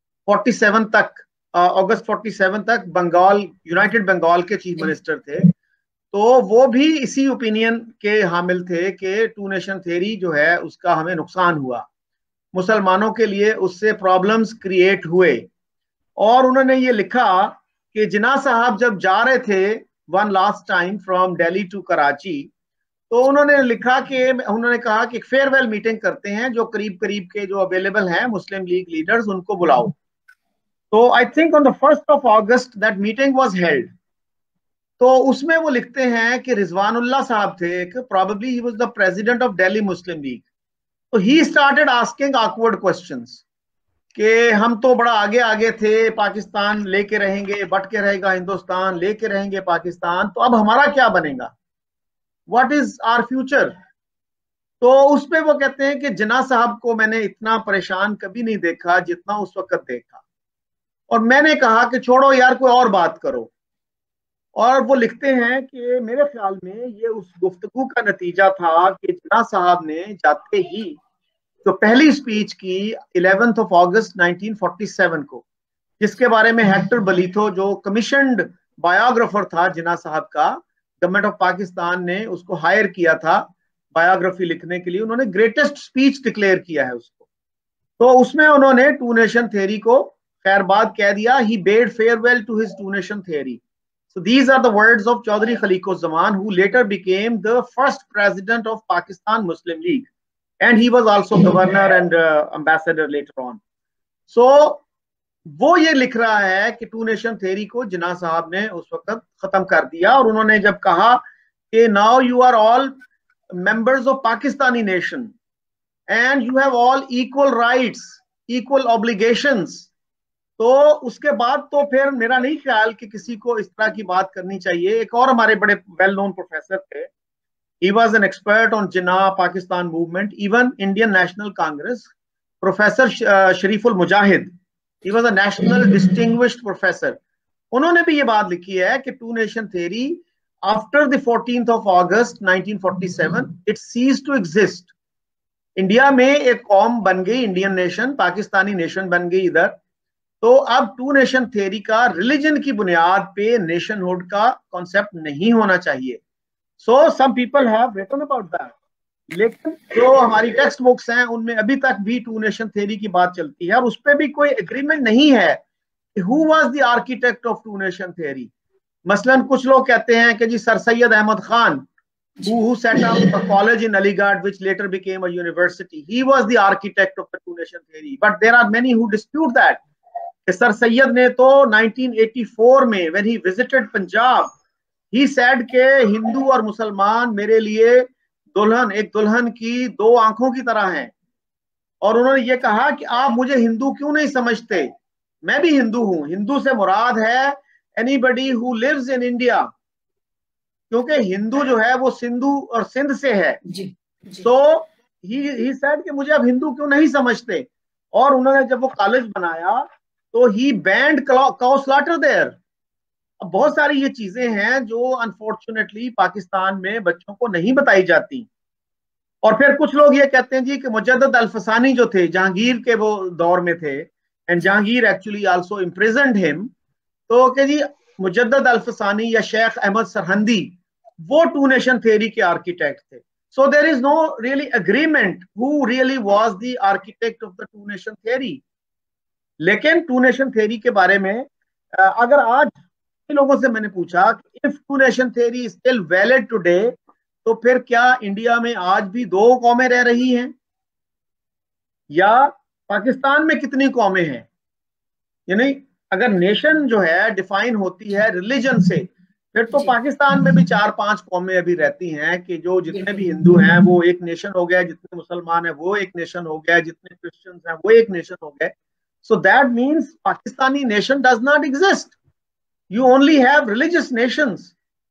47 तक, अगस्त 47 तक बंगाल, यूनाइटेड बंगाल के चीफ मिनिस्टर थे, तो वो भी इसी ओपिनियन के हामिल थे कि टू नेशन थ्योरी जो है उसका हमें नुकसान हुआ, मुसलमानों के लिए उससे प्रॉब्लम्स क्रिएट हुए। और उन्होंने ये लिखा कि जिन्ना साहब जब जा रहे थे one last time from Delhi to Karachi, तो उन्होंने लिखा कि उन्होंने कहा कि फेयरवेल मीटिंग करते हैं, जो करीब करीब के जो अवेलेबल हैं मुस्लिम लीग लीडर्स उनको बुलाओ। तो I think on the 1 August that meeting was held. तो उसमें वो लिखते हैं कि रिजवानुल्लाह साहब थे, probably he was the president of Delhi Muslim League. तो he started asking awkward questions कि हम तो बड़ा आगे आगे थे, पाकिस्तान लेके रहेंगे, बट के रहेगा हिंदुस्तान, लेके रहेंगे पाकिस्तान, तो अब हमारा क्या बनेगा, व्हाट इज आवर फ्यूचर। तो उस पे वो कहते हैं कि जिन्ना साहब को मैंने इतना परेशान कभी नहीं देखा जितना उस वक्त देखा, और मैंने कहा कि छोड़ो यार कोई और बात करो। और वो लिखते हैं कि मेरे ख्याल में ये उस गुफ्तगू का नतीजा था कि जिन्ना साहब ने जाते ही तो पहली स्पीच की 11 अगस्त 1947 को, जिसके बारे में हेक्टर बलीथो जो कमीशन्ड बायोग्राफर था जिन्ना साहब का, गवर्नमेंट ऑफ पाकिस्तान ने उसको हायर किया था बायोग्राफी लिखने के लिए, उन्होंने ग्रेटेस्ट स्पीच डिक्लेयर किया है उसको। तो उसमें उन्होंने टू नेशन थ्योरी को खैरबाद कह दिया, he bade farewell to his two nation theory. So these are the words of Chaudhry Khaliquzzzaman, who later became the first president of Pakistan Muslim League, and he was also governor and ambassador later on. So वो ये लिख रहा है कि two nation theory को जिन्ना साहब ने उस वक्त खत्म कर दिया, और उन्होंने जब कहा कि now you are all members of Pakistani nation, and you have all equal rights, equal obligations. तो उसके बाद तो फिर मेरा नहीं ख्याल कि किसी को इस तरह की बात करनी चाहिए। एक और हमारे बड़े वेल नोन प्रोफेसर थे, he was an expert on Jinnah, Pakistan movement, even Indian National Congress, Professor Shariful Mujahid, he was a national distinguished professor। उन्होंने भी ये बात लिखी है कि two nation theory after the 14th of August 1947 it ceased to exist। India में एक कौम बन गई, इंडियन नेशन, पाकिस्तानी नेशन बन गई इधर। तो अब टू नेशन थ्योरी का रिलीजन की बुनियाद पे नेशनहुड का कॉन्सेप्ट नहीं होना चाहिए। So some people have written about that, लेकिन जो हमारी टेक्स्ट बुक्स हैं उनमें अभी तक भी टू नेशन थ्योरी की बात चलती है, और उस पर भी कोई एग्रीमेंट नहीं है कि who was the architect of two nation theory। मसलन कुछ लोग कहते हैं कि जी sir Syed Ahmed Khan, who set up a college in Aligarh which later became a university, he was the architect of the two nation theory, but there are many who dispute that। कि sir Syed ने तो 1984 में when he visited Punjab, he said के हिंदू और मुसलमान मेरे लिए दुल्हन, एक दुल्हन की दो आंखों की तरह हैं। और उन्होंने ये कहा कि आप मुझे हिंदू क्यों नहीं समझते, मैं भी हिंदू हूं। हिंदू से मुराद है anybody who lives in India, क्योंकि हिंदू जो है वो सिंधु और सिंध से है। सो ही सेड कि मुझे अब हिंदू क्यों नहीं समझते। और उन्होंने जब वो कॉलेज बनाया तो he banned cow slaughter there. अब बहुत सारी ये चीजें हैं जो अनफॉर्चुनेटली पाकिस्तान में बच्चों को नहीं बताई जाती। और फिर कुछ लोग ये कहते हैं जी कि मुजद्दद अल-फसानी जो थे, जहांगीर के वो दौर में थे, and Jahangir actually also imprisoned him, तो कि जी मुजद्दद अल-फसानी या शेख अहमद सरहंदी वो टू नेशन थ्योरी के आर्किटेक्ट थे। So there is no really agreement who really was the architect of the two nation theory. लेकिन टू नेशन थ्योरी के बारे में अगर आज लोगों से मैंने पूछा कि if two nation theory is still valid today, तो फिर क्या इंडिया में आज भी दो कौमें रह रही हैं, या पाकिस्तान में कितनी कौमें हैं? यानी अगर नेशन जो है डिफाइन होती है रिलीजन से, फिर तो पाकिस्तान में भी 4-5 कौमें अभी रहती हैं कि जो जितने भी हिंदू हैं वो एक नेशन हो गया, जितने मुसलमान हैं वो एक नेशन हो गया, जितने क्रिश्चियंस हैं वो एक नेशन हो गए। So that means Pakistani nation does not exist, you only have religious nations।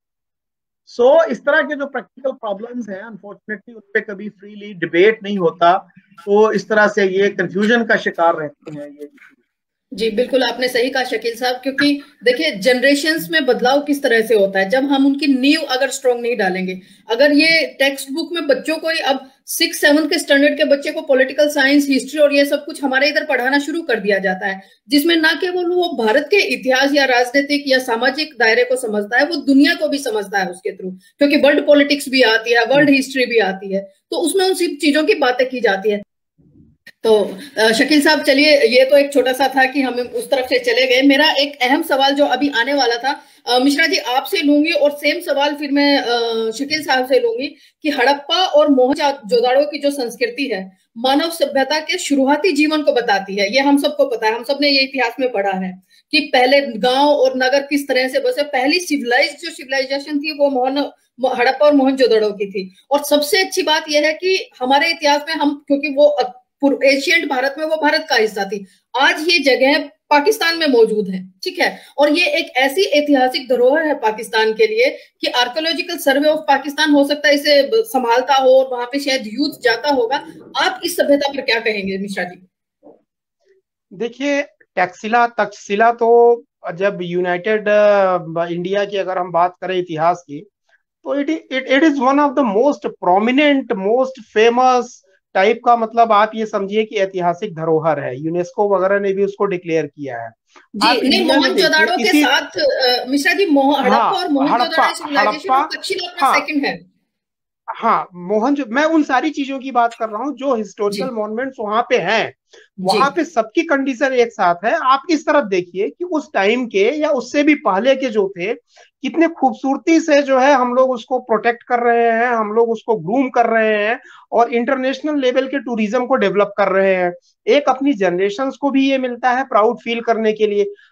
so इस तरह के जो प्रैक्टिकल प्रॉब्लम्स हैं अनफॉर्चुनेटली उन पे कभी फ्रीली डिबेट नहीं होता, तो इस तरह से ये कंफ्यूजन का शिकार रहते हैं ये। जी बिल्कुल आपने सही कहा शकील साहब, क्योंकि देखिए जनरेशन्स में बदलाव किस तरह से होता है जब हम उनकी नींव अगर स्ट्रॉन्ग नहीं डालेंगे। अगर ये टेक्स्ट बुक में बच्चों को अब 6-7 के स्टैंडर्ड के बच्चे को पॉलिटिकल साइंस, हिस्ट्री और ये सब कुछ हमारे इधर पढ़ाना शुरू कर दिया जाता है, जिसमें ना केवल वो भारत के इतिहास या राजनीतिक या सामाजिक दायरे को समझता है, वो दुनिया को भी समझता है उसके थ्रू, क्योंकि वर्ल्ड पॉलिटिक्स भी आती है, वर्ल्ड हिस्ट्री भी आती है, तो उसमें उन सब चीजों की बातें की जाती है। तो शकील साहब चलिए, ये तो एक छोटा सा था कि हम उस तरफ से चले गए। मेरा एक अहम सवाल जो अभी आने वाला था मिश्रा जी आपसे लूंगी, और सेम सवाल फिर मैं शकील साहब से लूंगी कि हड़प्पा और मोहनजोदड़ो की जो संस्कृति है मानव सभ्यता के शुरुआती जीवन को बताती है। ये हम सबको पता है, हम सबने ये इतिहास में पढ़ा है कि पहले गांव और नगर किस तरह से बसे। पहली जो सिविलाइजेशन थी वो हड़प्पा और मोहनजोदड़ो की थी। और सबसे अच्छी बात यह है कि हमारे इतिहास में हम, क्योंकि वो एशियंट भारत में वो भारत का हिस्सा थी, आज ये जगह पाकिस्तान में मौजूद है, ठीक है। और ये एक ऐसी ऐतिहासिक धरोहर है पाकिस्तान के लिए कि आर्कियोलॉजिकल सर्वे ऑफ पाकिस्तान हो सकता है इसे संभालता हो, और वहां पे शायद यूथ जाता होगा। आप इस सभ्यता पर क्या कहेंगे मिश्रा जी? देखिए तक्षशिला तो जब यूनाइटेड इंडिया की अगर हम बात करें इतिहास की, तो it is one of the most prominent, most famous type का, मतलब आप ये समझिए कि ऐतिहासिक धरोहर है। यूनेस्को वगैरह ने भी उसको डिक्लेयर किया है। जी नहीं, मोहनजोदड़ो के साथ मिश्रा जी हड़प्पा और मोहनजोदड़ो सिविलाइजेशन तक्षशिला सेकंड है। हाँ, मैं उन सारी चीजों की बात कर रहा हूँ जो हिस्टोरिकल मॉन्यूमेंट्स वहां पे हैं, वहां पे सबकी कंडीशन एक साथ है। आप इस तरफ देखिए कि उस टाइम के या उससे भी पहले के जो थे, कितने खूबसूरती से जो है हम लोग उसको प्रोटेक्ट कर रहे हैं, हम लोग उसको ग्रूम कर रहे हैं और इंटरनेशनल लेवल के टूरिज्म को डेवलप कर रहे हैं। एक अपनी जनरेशंस को भी ये मिलता है प्राउड फील करने के लिए।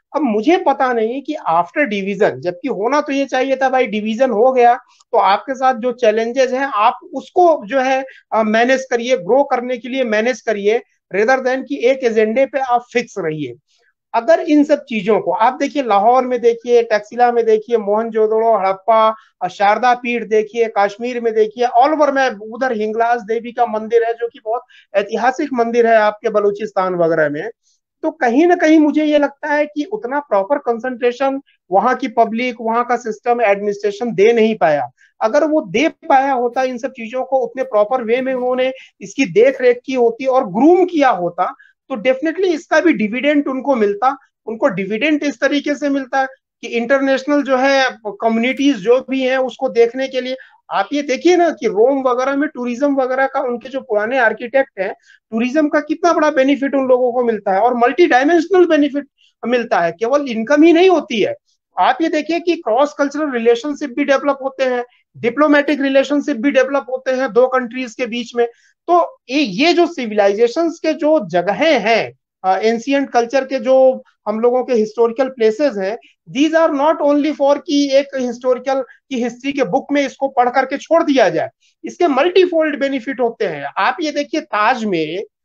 अब मुझे पता नहीं कि आफ्टर डिवीजन, जबकि होना तो ये चाहिए था भाई, डिवीजन हो गया तो आपके साथ जो चैलेंजेस हैं आप उसको जो है मैनेज करिए, ग्रो करने के लिए मैनेज करिए, रेदर देन कि एक एजेंडे पे आप फिक्स रहिए। अगर इन सब चीजों को आप देखिए, लाहौर में देखिए, टैक्सिला में देखिए, मोहनजोदड़ो, हड़प्पा, शारदा पीठ देखिए, कश्मीर में देखिए, ऑल ओवर में उधर हिंगलाज देवी का मंदिर है जो कि बहुत ऐतिहासिक मंदिर है आपके बलूचिस्तान वगैरह में। तो कहीं ना कहीं मुझे ये लगता है कि उतना प्रॉपर कंसंट्रेशन वहां की पब्लिक, वहां का सिस्टम, एडमिनिस्ट्रेशन दे नहीं पाया। अगर वो दे पाया होता इन सब चीजों को, उतने प्रॉपर वे में उन्होंने इसकी देख रेख की होती और ग्रूम किया होता, तो डेफिनेटली इसका भी डिविडेंड उनको मिलता। उनको डिविडेंड इस तरीके से मिलता है कि इंटरनेशनल जो है कम्युनिटीज जो भी हैं उसको देखने के लिए, आप ये देखिए ना कि रोम वगैरह में टूरिज्म वगैरह का, उनके जो पुराने आर्किटेक्ट हैं, टूरिज्म का कितना बड़ा बेनिफिट उन लोगों को मिलता है, और मल्टी डायमेंशनल बेनिफिट मिलता है, केवल इनकम ही नहीं होती है। आप ये देखिए कि क्रॉस कल्चरल रिलेशनशिप भी डेवलप होते हैं, डिप्लोमेटिक रिलेशनशिप भी डेवलप होते हैं दो कंट्रीज के बीच में। तो ये जो सिविलाइजेशंस के जो जगहें हैं, एंशियंट कल्चर के जो हम लोगों के हिस्टोरिकल प्लेसेस हैं, these are not only for कि एक हिस्टोरिकल की हिस्ट्री के बुक में इसको पढ़ करके छोड़ दिया जाए, इसके मल्टीफोल्ड बेनिफिट होते हैं। आप ये देखिए ताज में,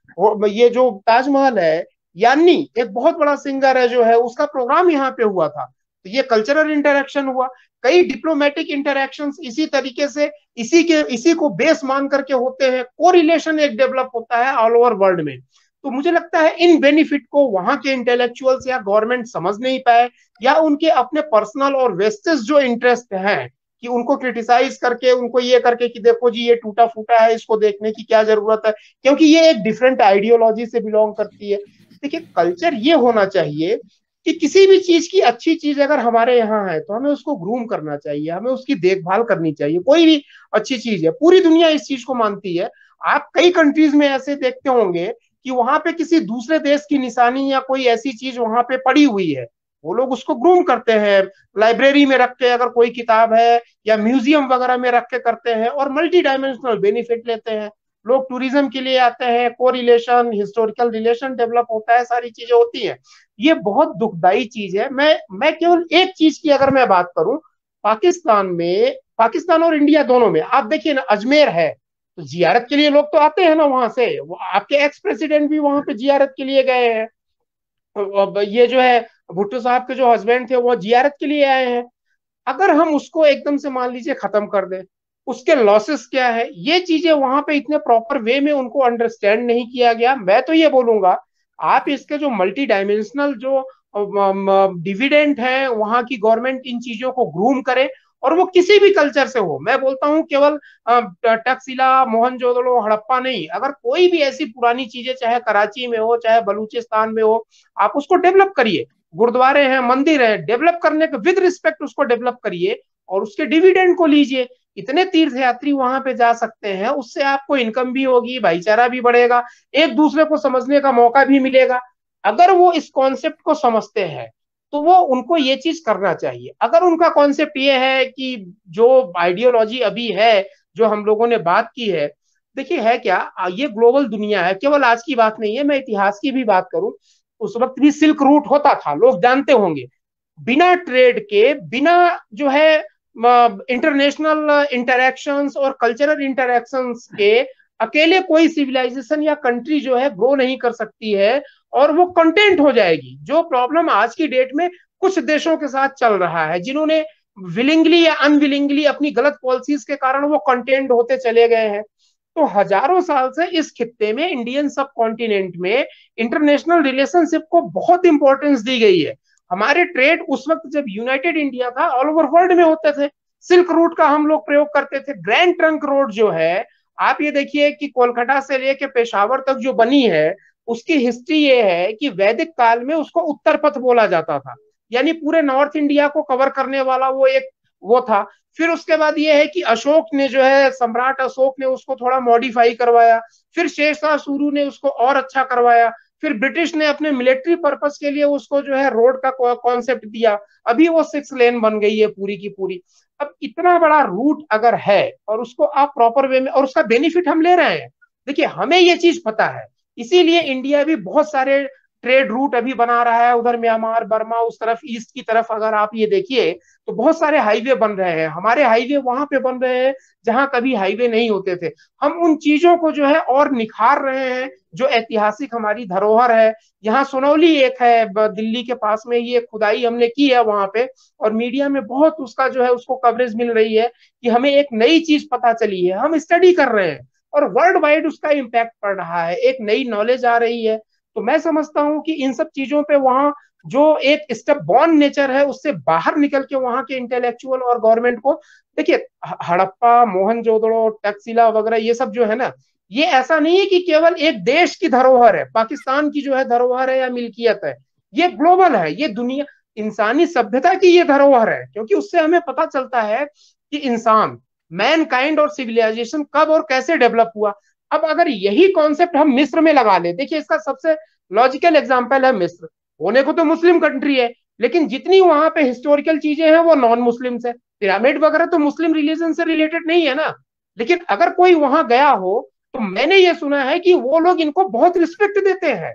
ये जो ताजमहल है, यानी एक बहुत बड़ा सिंगर है जो है, उसका प्रोग्राम यहाँ पे हुआ था, तो ये कल्चरल इंटरेक्शन हुआ। कई डिप्लोमेटिक इंटरेक्शंस इसी तरीके से, इसी को बेस मान करके होते हैं, कोरिलेशन एक डेवलप होता है ऑल ओवर वर्ल्ड में। तो मुझे लगता है इन बेनिफिट को वहां के इंटेलेक्चुअल्स या गवर्नमेंट समझ नहीं पाए, या उनके अपने पर्सनल और वेस्टेज जो इंटरेस्ट हैं कि उनको क्रिटिसाइज करके, उनको ये करके कि देखो जी ये टूटा फूटा है, इसको देखने की क्या जरूरत है, क्योंकि ये एक डिफरेंट आइडियोलॉजी से बिलोंग करती है। देखिए कल्चर ये होना चाहिए कि किसी भी चीज की अच्छी चीज अगर हमारे यहाँ है तो हमें उसको ग्रूम करना चाहिए, हमें उसकी देखभाल करनी चाहिए। कोई भी अच्छी चीज है, पूरी दुनिया इस चीज को मानती है। आप कई कंट्रीज में ऐसे देखते होंगे कि वहां पे किसी दूसरे देश की निशानी या कोई ऐसी चीज वहां पे पड़ी हुई है, वो लोग उसको ग्रूम करते हैं, लाइब्रेरी में रख के अगर कोई किताब है, या म्यूजियम वगैरह में रख के करते हैं, और मल्टी डायमेंशनल बेनिफिट लेते हैं। लोग टूरिज्म के लिए आते हैं, को रिलेशन, हिस्टोरिकल रिलेशन डेवलप होता है, सारी चीजें होती हैं। ये बहुत दुखदाई चीज है। मैं केवल एक चीज की अगर मैं बात करूं, पाकिस्तान में, पाकिस्तान और इंडिया दोनों में आप देखिए ना, अजमेर है तो जियारत के लिए लोग तो आते हैं ना वहां से, वो आपके एक्स प्रेसिडेंट भी वहां पे जियारत के लिए गए हैं। अब ये जो है भुट्टो साहब के जो हस्बैंड थे वो जियारत के लिए आए हैं। अगर हम उसको एकदम से मान लीजिए खत्म कर दें, उसके लॉसेस क्या है, ये चीजें वहां पे इतने प्रॉपर वे में उनको अंडरस्टैंड नहीं किया गया। मैं तो ये बोलूंगा आप इसके जो मल्टी डायमेंशनल जो डिविडेंड है, वहां की गवर्नमेंट इन चीजों को ग्रूम करे, और वो किसी भी कल्चर से हो। मैं बोलता हूँ केवल तक्षशिला, मोहनजोदड़ो, हड़प्पा नहीं, अगर कोई भी ऐसी पुरानी चीजें, चाहे कराची में हो, चाहे बलूचिस्तान में हो, आप उसको डेवलप करिए। गुरुद्वारे हैं, मंदिर है, डेवलप करने के विद रिस्पेक्ट उसको डेवलप करिए, और उसके डिविडेंड को लीजिए। इतने तीर्थ यात्री वहां पे जा सकते हैं, उससे आपको इनकम भी होगी, भाईचारा भी बढ़ेगा, एक दूसरे को समझने का मौका भी मिलेगा। अगर वो इस कॉन्सेप्ट को समझते हैं तो वो, उनको ये चीज करना चाहिए। अगर उनका कॉन्सेप्ट ये है कि जो आइडियोलॉजी अभी है, जो हम लोगों ने बात की है, देखिए है क्या, ये ग्लोबल दुनिया है, केवल आज की बात नहीं है। मैं इतिहास की भी बात करूं, उस वक्त भी सिल्क रूट होता था, लोग जानते होंगे। बिना ट्रेड के, बिना जो है इंटरनेशनल इंटरेक्शंस और कल्चरल इंटरेक्शंस के, अकेले कोई सिविलाइजेशन या कंट्री जो है ग्रो नहीं कर सकती है, और वो कंटेंट हो जाएगी। जो प्रॉब्लम आज की डेट में कुछ देशों के साथ चल रहा है, जिन्होंने विलिंगली या अनविलिंगली अपनी गलत पॉलिसीज के कारण वो कंटेंट होते चले गए हैं। तो हजारों साल से इस खित्ते में, इंडियन सब कॉन्टिनेंट में, इंटरनेशनल रिलेशनशिप को बहुत इंपॉर्टेंस दी गई है। हमारे ट्रेड उस वक्त जब यूनाइटेड इंडिया था, ऑल ओवर वर्ल्ड में होते थे। सिल्क रूट का हम लोग प्रयोग करते थे। ग्रैंड ट्रंक रोड जो है, आप ये देखिए कि कोलकाता से लेके पेशावर तक जो बनी है, उसकी हिस्ट्री ये है कि वैदिक काल में उसको उत्तर पथ बोला जाता था, यानी पूरे नॉर्थ इंडिया को कवर करने वाला वो एक वो था। फिर उसके बाद ये है कि अशोक ने जो है, सम्राट अशोक ने उसको थोड़ा मॉडिफाई करवाया, फिर शेरशाह सूरी ने उसको और अच्छा करवाया, फिर ब्रिटिश ने अपने मिलिट्री पर्पस के लिए उसको जो है रोड का कॉन्सेप्ट दिया। अभी वो 6 लेन बन गई है पूरी की पूरी। अब इतना बड़ा रूट अगर है, और उसको आप प्रॉपर वे में, और उसका बेनिफिट हम ले रहे हैं, देखिए हमें ये चीज पता है, इसीलिए इंडिया भी बहुत सारे ट्रेड रूट अभी बना रहा है उधर म्यांमार बर्मा उस तरफ ईस्ट की तरफ। अगर आप ये देखिए तो बहुत सारे हाईवे बन रहे हैं, हमारे हाईवे वहां पे बन रहे हैं जहां कभी हाईवे नहीं होते थे। हम उन चीजों को जो है और निखार रहे हैं जो ऐतिहासिक हमारी धरोहर है। यहाँ सुनौली एक है दिल्ली के पास में, ये खुदाई हमने की है वहां पे, और मीडिया में बहुत उसका जो है उसको कवरेज मिल रही है कि हमें एक नई चीज पता चली है, हम स्टडी कर रहे हैं और वर्ल्ड वाइड उसका इम्पैक्ट पड़ रहा है, एक नई नॉलेज आ रही है। तो मैं समझता हूं कि इन सब चीजों पे वहां जो एक स्टेप बॉर्न नेचर है उससे बाहर निकल के वहां के इंटेलेक्चुअल और गवर्नमेंट को देखिए, हड़प्पा मोहनजोदड़ो टैक्सिला वगैरह ये सब जो है ना, ये ऐसा नहीं है कि केवल एक देश की धरोहर है, पाकिस्तान की जो है धरोहर है या मिल्कियत है, ये ग्लोबल है, ये दुनिया इंसानी सभ्यता की ये धरोहर है। क्योंकि उससे हमें पता चलता है कि इंसान मैन काइंड और सिविलाइजेशन कब और कैसे डेवलप हुआ। अब अगर यही कॉन्सेप्ट हम मिस्र में लगा ले, देखिए इसका सबसे लॉजिकल एग्जांपल है मिस्र, होने को तो मुस्लिम कंट्री है लेकिन जितनी वहां पे हिस्टोरिकल चीजें हैं वो नॉन मुस्लिम है। पिरामिड वगैरह तो मुस्लिम रिलीजन से रिलेटेड नहीं है ना। लेकिन अगर कोई वहां गया हो तो मैंने ये सुना है कि वो लोग इनको बहुत रिस्पेक्ट देते हैं।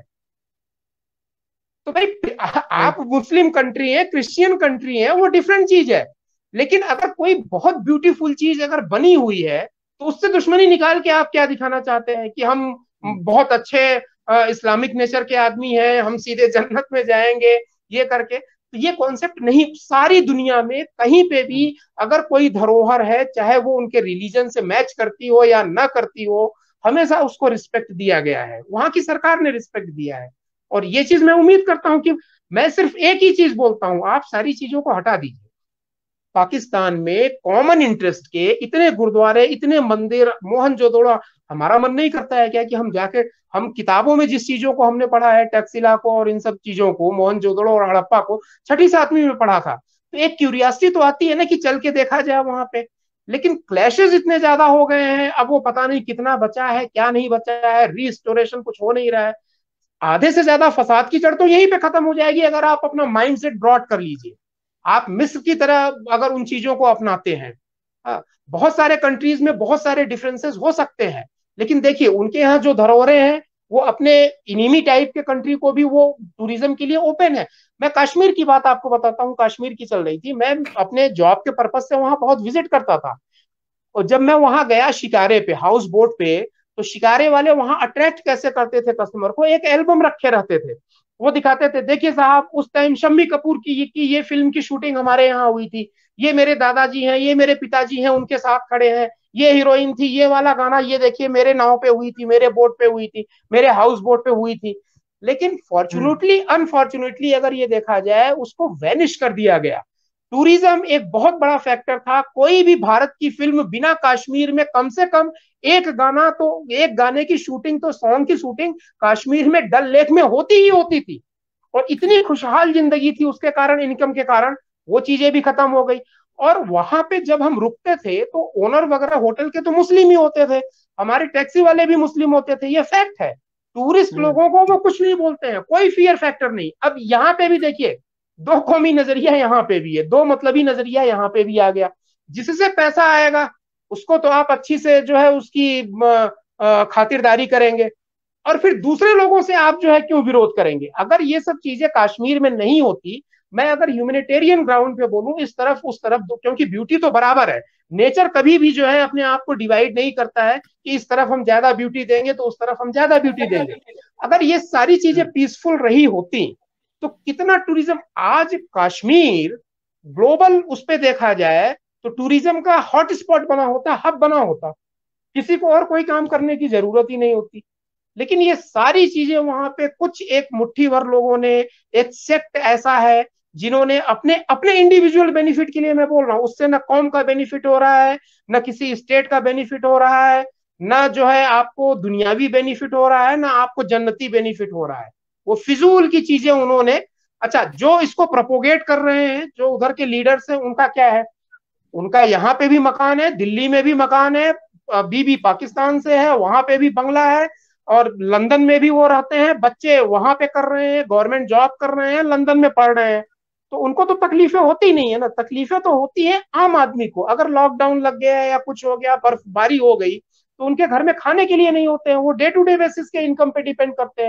तो भाई आप मुस्लिम कंट्री है, क्रिश्चियन कंट्री है, वो डिफरेंट चीज है। लेकिन अगर कोई बहुत ब्यूटीफुल चीज अगर बनी हुई है तो उससे दुश्मनी निकाल के आप क्या दिखाना चाहते हैं कि हम बहुत अच्छे इस्लामिक नेचर के आदमी हैं, हम सीधे जन्नत में जाएंगे ये करके। तो ये कॉन्सेप्ट नहीं, सारी दुनिया में कहीं पे भी अगर कोई धरोहर है चाहे वो उनके रिलीजन से मैच करती हो या ना करती हो, हमेशा उसको रिस्पेक्ट दिया गया है, वहां की सरकार ने रिस्पेक्ट दिया है। और ये चीज मैं उम्मीद करता हूं कि मैं सिर्फ एक ही चीज बोलता हूं, आप सारी चीजों को हटा दीजिए। पाकिस्तान में कॉमन इंटरेस्ट के इतने गुरुद्वारे इतने मंदिर मोहनजोदड़ो, हमारा मन नहीं करता है क्या कि हम जाके हम किताबों में जिस चीजों को हमने पढ़ा है टैक्सिला को और इन सब चीजों को मोहनजोदड़ो और हड़प्पा को छठी सातवीं में पढ़ा था, तो एक क्यूरियोसिटी तो आती है ना कि चल के देखा जाए वहां पे। लेकिन क्लैशेस इतने ज्यादा हो गए हैं, अब वो पता नहीं कितना बचा है क्या नहीं बचा है, रिस्टोरेशन कुछ हो नहीं रहा है। आधे से ज्यादा फसाद की जड़ तो यहीं पे खत्म हो जाएगी अगर आप अपना माइंड सेट ब्रॉड कर लीजिए, आप मिस्र की तरह अगर उन चीजों को अपनाते हैं। हाँ, बहुत सारे कंट्रीज में बहुत सारे डिफरेंसेस हो सकते हैं, लेकिन देखिए उनके यहाँ जो धरोहरें हैं वो अपने इनिमी टाइप के कंट्री को भी वो टूरिज्म के लिए ओपन है। मैं कश्मीर की बात आपको बताता हूँ, कश्मीर की चल रही थी, मैं अपने जॉब के पर्पज से वहां बहुत विजिट करता था। और जब मैं वहां गया शिकारे पे हाउस बोट पे, तो शिकारे वाले वहां अट्रैक्ट कैसे करते थे कस्टमर को, एक एल्बम रखे रहते थे, वो दिखाते थे देखिए साहब उस टाइम शम्मी कपूर की ये फिल्म की शूटिंग हमारे यहाँ हुई थी, ये मेरे दादाजी हैं, ये मेरे पिताजी हैं उनके साथ खड़े हैं, ये हीरोइन थी, ये वाला गाना ये देखिए मेरे नाव पे हुई थी, मेरे बोट पे हुई थी, मेरे हाउस बोट पे हुई थी। लेकिन फॉर्चुनेटली अनफॉर्चुनेटली अगर ये देखा जाए उसको वैनिश कर दिया गया। टूरिज्म एक बहुत बड़ा फैक्टर था, कोई भी भारत की फिल्म बिना कश्मीर में कम से कम एक गाना तो एक गाने की शूटिंग तो सॉन्ग की शूटिंग कश्मीर में डल लेक में होती ही होती थी। और इतनी खुशहाल जिंदगी थी उसके कारण, इनकम के कारण वो चीजें भी खत्म हो गई। और वहां पे जब हम रुकते थे तो ओनर वगैरह होटल के तो मुस्लिम ही होते थे, हमारे टैक्सी वाले भी मुस्लिम होते थे, ये फैक्ट है। टूरिस्ट लोगों को वो कुछ नहीं बोलते हैं, कोई फियर फैक्टर नहीं। अब यहाँ पे भी देखिए दो कौमी नजरिया यहाँ पे भी है, दो मतलबी नजरिया यहाँ पे भी आ गया। जिससे पैसा आएगा उसको तो आप अच्छी से जो है उसकी खातिरदारी करेंगे, और फिर दूसरे लोगों से आप जो है क्यों विरोध करेंगे। अगर ये सब चीजें कश्मीर में नहीं होती, मैं अगर ह्यूमैनिटेरियन ग्राउंड पे बोलूं इस तरफ उस तरफ, क्योंकि ब्यूटी तो बराबर है, नेचर कभी भी जो है अपने आप को डिवाइड नहीं करता है कि इस तरफ हम ज्यादा ब्यूटी देंगे तो उस तरफ हम ज्यादा ब्यूटी देंगे। अगर ये सारी चीजें पीसफुल रही होती तो कितना टूरिज्म आज कश्मीर ग्लोबल उस पर देखा जाए तो टूरिज्म का हॉट स्पॉट बना होता, हब बना होता, किसी को और कोई काम करने की जरूरत ही नहीं होती। लेकिन ये सारी चीजें वहां पे कुछ एक मुट्ठी भर लोगों ने, एक सेक्ट ऐसा है जिन्होंने अपने अपने इंडिविजुअल बेनिफिट के लिए, मैं बोल रहा हूँ, उससे ना कौम का बेनिफिट हो रहा है, ना किसी स्टेट का बेनिफिट हो रहा है, ना जो है आपको दुनियावी बेनिफिट हो रहा है, ना आपको जन्नती बेनिफिट हो रहा है। वो फिजूल की चीजें उन्होंने, अच्छा जो इसको प्रोपोगेट कर रहे हैं जो उधर के लीडर्स हैं उनका क्या है, उनका यहाँ पे भी मकान है, दिल्ली में भी मकान है, बीबी पाकिस्तान से है, वहां पे भी बंगला है, और लंदन में भी वो रहते हैं, बच्चे वहां पे कर रहे हैं, गवर्नमेंट जॉब कर रहे हैं, लंदन में पढ़ रहे हैं। तो उनको तो तकलीफें होती नहीं है ना, तकलीफें तो होती है आम आदमी को। अगर लॉकडाउन लग गया या कुछ हो गया, बर्फबारी हो गई, तो उनके घर में खाने के लिए नहीं होते हैं, वो डे टू डे बेसिस के इनकम पे डिपेंड करते हैं।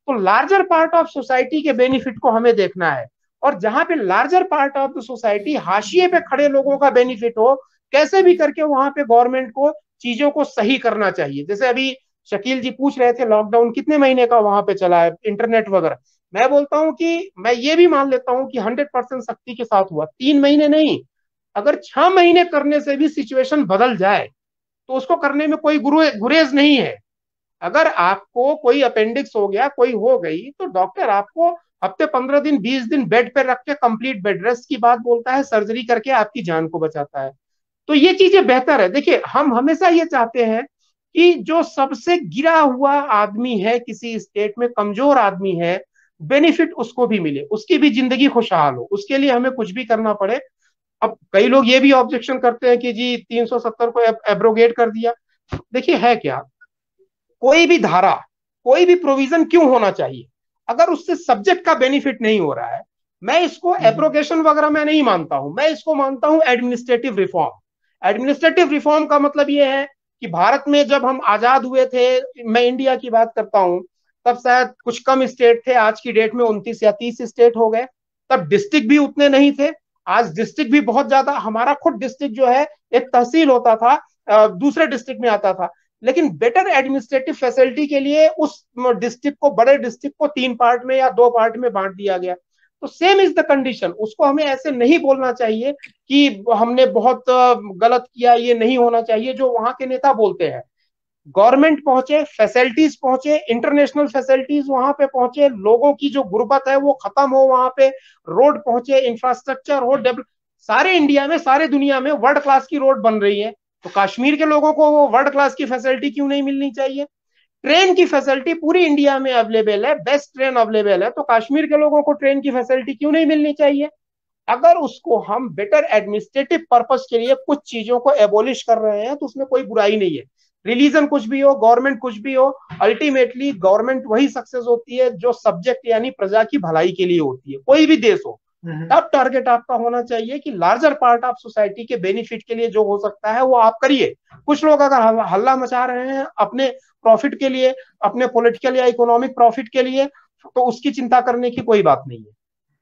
तो लार्जर पार्ट ऑफ सोसाइटी के बेनिफिट को हमें देखना है, और जहां पे larger part of the society हाशिए पे खड़े लोगों का बेनिफिट हो, कैसे भी करके वहां पे गवर्नमेंट को चीजों को सही करना चाहिए। जैसे अभी शकील जी पूछ रहे थे लॉकडाउन कितने महीने का वहां पे चला है, इंटरनेट वगैरह, मैं बोलता हूं कि मैं ये भी मान लेता हूं कि 100% सख्ती के साथ हुआ, 3 महीने नहीं, अगर 6 महीने करने से भी सिचुएशन बदल जाए तो उसको करने में कोई गुरेज नहीं है। अगर आपको कोई अपेंडिक्स हो गया, कोई हो गई, तो डॉक्टर आपको हफ्ते 15 दिन 20 दिन बेड पे रख के कंप्लीट बेड रेस्ट की बात बोलता है, सर्जरी करके आपकी जान को बचाता है। तो ये चीजें बेहतर है। देखिए हम हमेशा ये चाहते हैं कि जो सबसे गिरा हुआ आदमी है किसी स्टेट में, कमजोर आदमी है, बेनिफिट उसको भी मिले, उसकी भी जिंदगी खुशहाल हो, उसके लिए हमें कुछ भी करना पड़े। अब कई लोग ये भी ऑब्जेक्शन करते हैं कि जी 370 को एब्रोगेट कर दिया। देखिए है क्या, कोई भी धारा, कोई भी प्रोविजन क्यों होना चाहिए अगर उससे सब्जेक्ट का बेनिफिट नहीं हो रहा है। मैं इसको एब्रोगेशन वगैरह में नहीं मानता हूं, मैं इसको मानता हूं एडमिनिस्ट्रेटिव रिफॉर्म। एडमिनिस्ट्रेटिव रिफॉर्म का मतलब यह है कि भारत में जब हम आजाद हुए थे, मैं इंडिया की बात करता हूं, तब शायद कुछ कम स्टेट थे, आज की डेट में 29 या 30 स्टेट हो गए। तब डिस्ट्रिक्ट भी उतने नहीं थे, आज डिस्ट्रिक्ट भी बहुत ज्यादा। हमारा खुद डिस्ट्रिक्ट जो है एक तहसील होता था, दूसरे डिस्ट्रिक्ट में आता था। लेकिन बेटर एडमिनिस्ट्रेटिव फैसिलिटी के लिए उस डिस्ट्रिक्ट को, बड़े डिस्ट्रिक्ट को 3 पार्ट में या 2 पार्ट में बांट दिया गया। तो सेम इज द कंडीशन, उसको हमें ऐसे नहीं बोलना चाहिए कि हमने बहुत गलत किया, ये नहीं होना चाहिए जो वहां के नेता बोलते हैं। गवर्नमेंट पहुंचे, फैसिलिटीज पहुंचे, इंटरनेशनल फैसिलिटीज वहां पे पहुंचे, लोगों की जो गुर्बत है वो खत्म हो, वहां पे रोड पहुंचे, इंफ्रास्ट्रक्चर हो डेवलप। सारे इंडिया में, सारे दुनिया में वर्ल्ड क्लास की रोड बन रही है, तो कश्मीर के लोगों को वो वर्ल्ड क्लास की फैसिलिटी क्यों नहीं मिलनी चाहिए। ट्रेन की फैसिलिटी पूरी इंडिया में अवेलेबल है, बेस्ट ट्रेन अवेलेबल है, तो कश्मीर के लोगों को ट्रेन की फैसिलिटी क्यों नहीं मिलनी चाहिए। अगर उसको हम बेटर एडमिनिस्ट्रेटिव पर्पस के लिए कुछ चीजों को एबोलिश कर रहे हैं तो उसमें कोई बुराई नहीं है। रिलीजन कुछ भी हो, गवर्नमेंट कुछ भी हो, अल्टीमेटली गवर्नमेंट वही सक्सेस होती है जो सब्जेक्ट यानी प्रजा की भलाई के लिए होती है, कोई भी देश हो। तब टारगेट आपका होना चाहिए कि लार्जर पार्ट ऑफ सोसाइटी के बेनिफिट के लिए जो हो सकता है वो आप करिए। कुछ लोग अगर हल्ला मचा रहे हैं अपने प्रॉफिट के लिए, अपने पॉलिटिकल या इकोनॉमिक प्रॉफिट के लिए, तो उसकी चिंता करने की कोई बात नहीं है।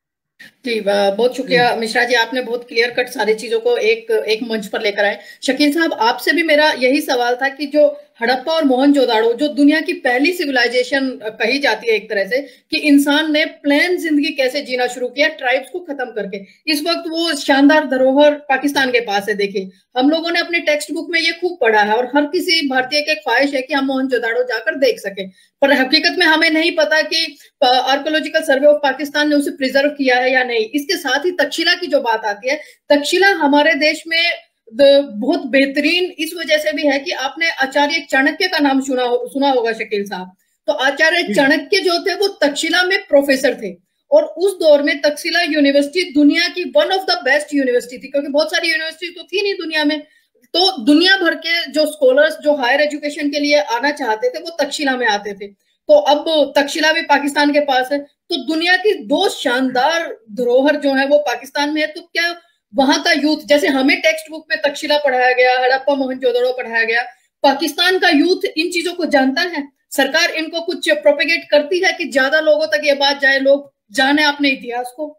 जी बहुत शुक्रिया मिश्रा जी, आपने बहुत क्लियर कट सारी चीजों को एक एक मंच पर लेकर आए। शकील साहब, आपसे भी मेरा यही सवाल था कि जो हड़प्पा और मोहनजोदाड़ो, जो दुनिया की पहली सिविलाइजेशन कही जाती है एक तरह से, कि इंसान ने प्लेन जिंदगी कैसे जीना शुरू किया ट्राइब्स को खत्म करके, इस वक्त वो शानदार धरोहर पाकिस्तान के पास है। देखिए हम लोगों ने अपने टेक्स्ट बुक में ये खूब पढ़ा है, और हर किसी भारतीय की ख्वाहिश है कि हम मोहनजोदाड़ो जाकर देख सके, पर हकीकत में हमें नहीं पता कि आर्कोलॉजिकल सर्वे ऑफ पाकिस्तान ने उसे प्रिजर्व किया है या नहीं। इसके साथ ही तक्षशिला की जो बात आती है, तक्षशिला हमारे देश में बहुत बेहतरीन इस वजह से भी है कि आपने आचार्य चाणक्य का नाम सुना होगा शकील साहब। तो आचार्य चाणक्य जो थे वो तक्षशिला में प्रोफेसर थे, और उस दौर में तक्षशिला यूनिवर्सिटी दुनिया की one of the best university थी, क्योंकि बहुत सारी यूनिवर्सिटी तो थी नहीं दुनिया में। तो दुनिया भर के जो स्कॉलर्स जो हायर एजुकेशन के लिए आना चाहते थे वो तक्षशिला में आते थे। तो अब तक्षशिला भी पाकिस्तान के पास है, तो दुनिया की दो शानदार धरोहर जो है वो पाकिस्तान में है। तो क्या वहां का यूथ, जैसे हमें टेक्स्ट बुक में तक्षशिला पढ़ाया गया, हड़प्पा मोहनजोदड़ो पढ़ाया गया, पाकिस्तान का यूथ इन चीजों को जानता है? सरकार इनको कुछ प्रोपेगेट करती है कि ज्यादा लोगों तक ये बात जाए, लोग जाने अपने इतिहास को?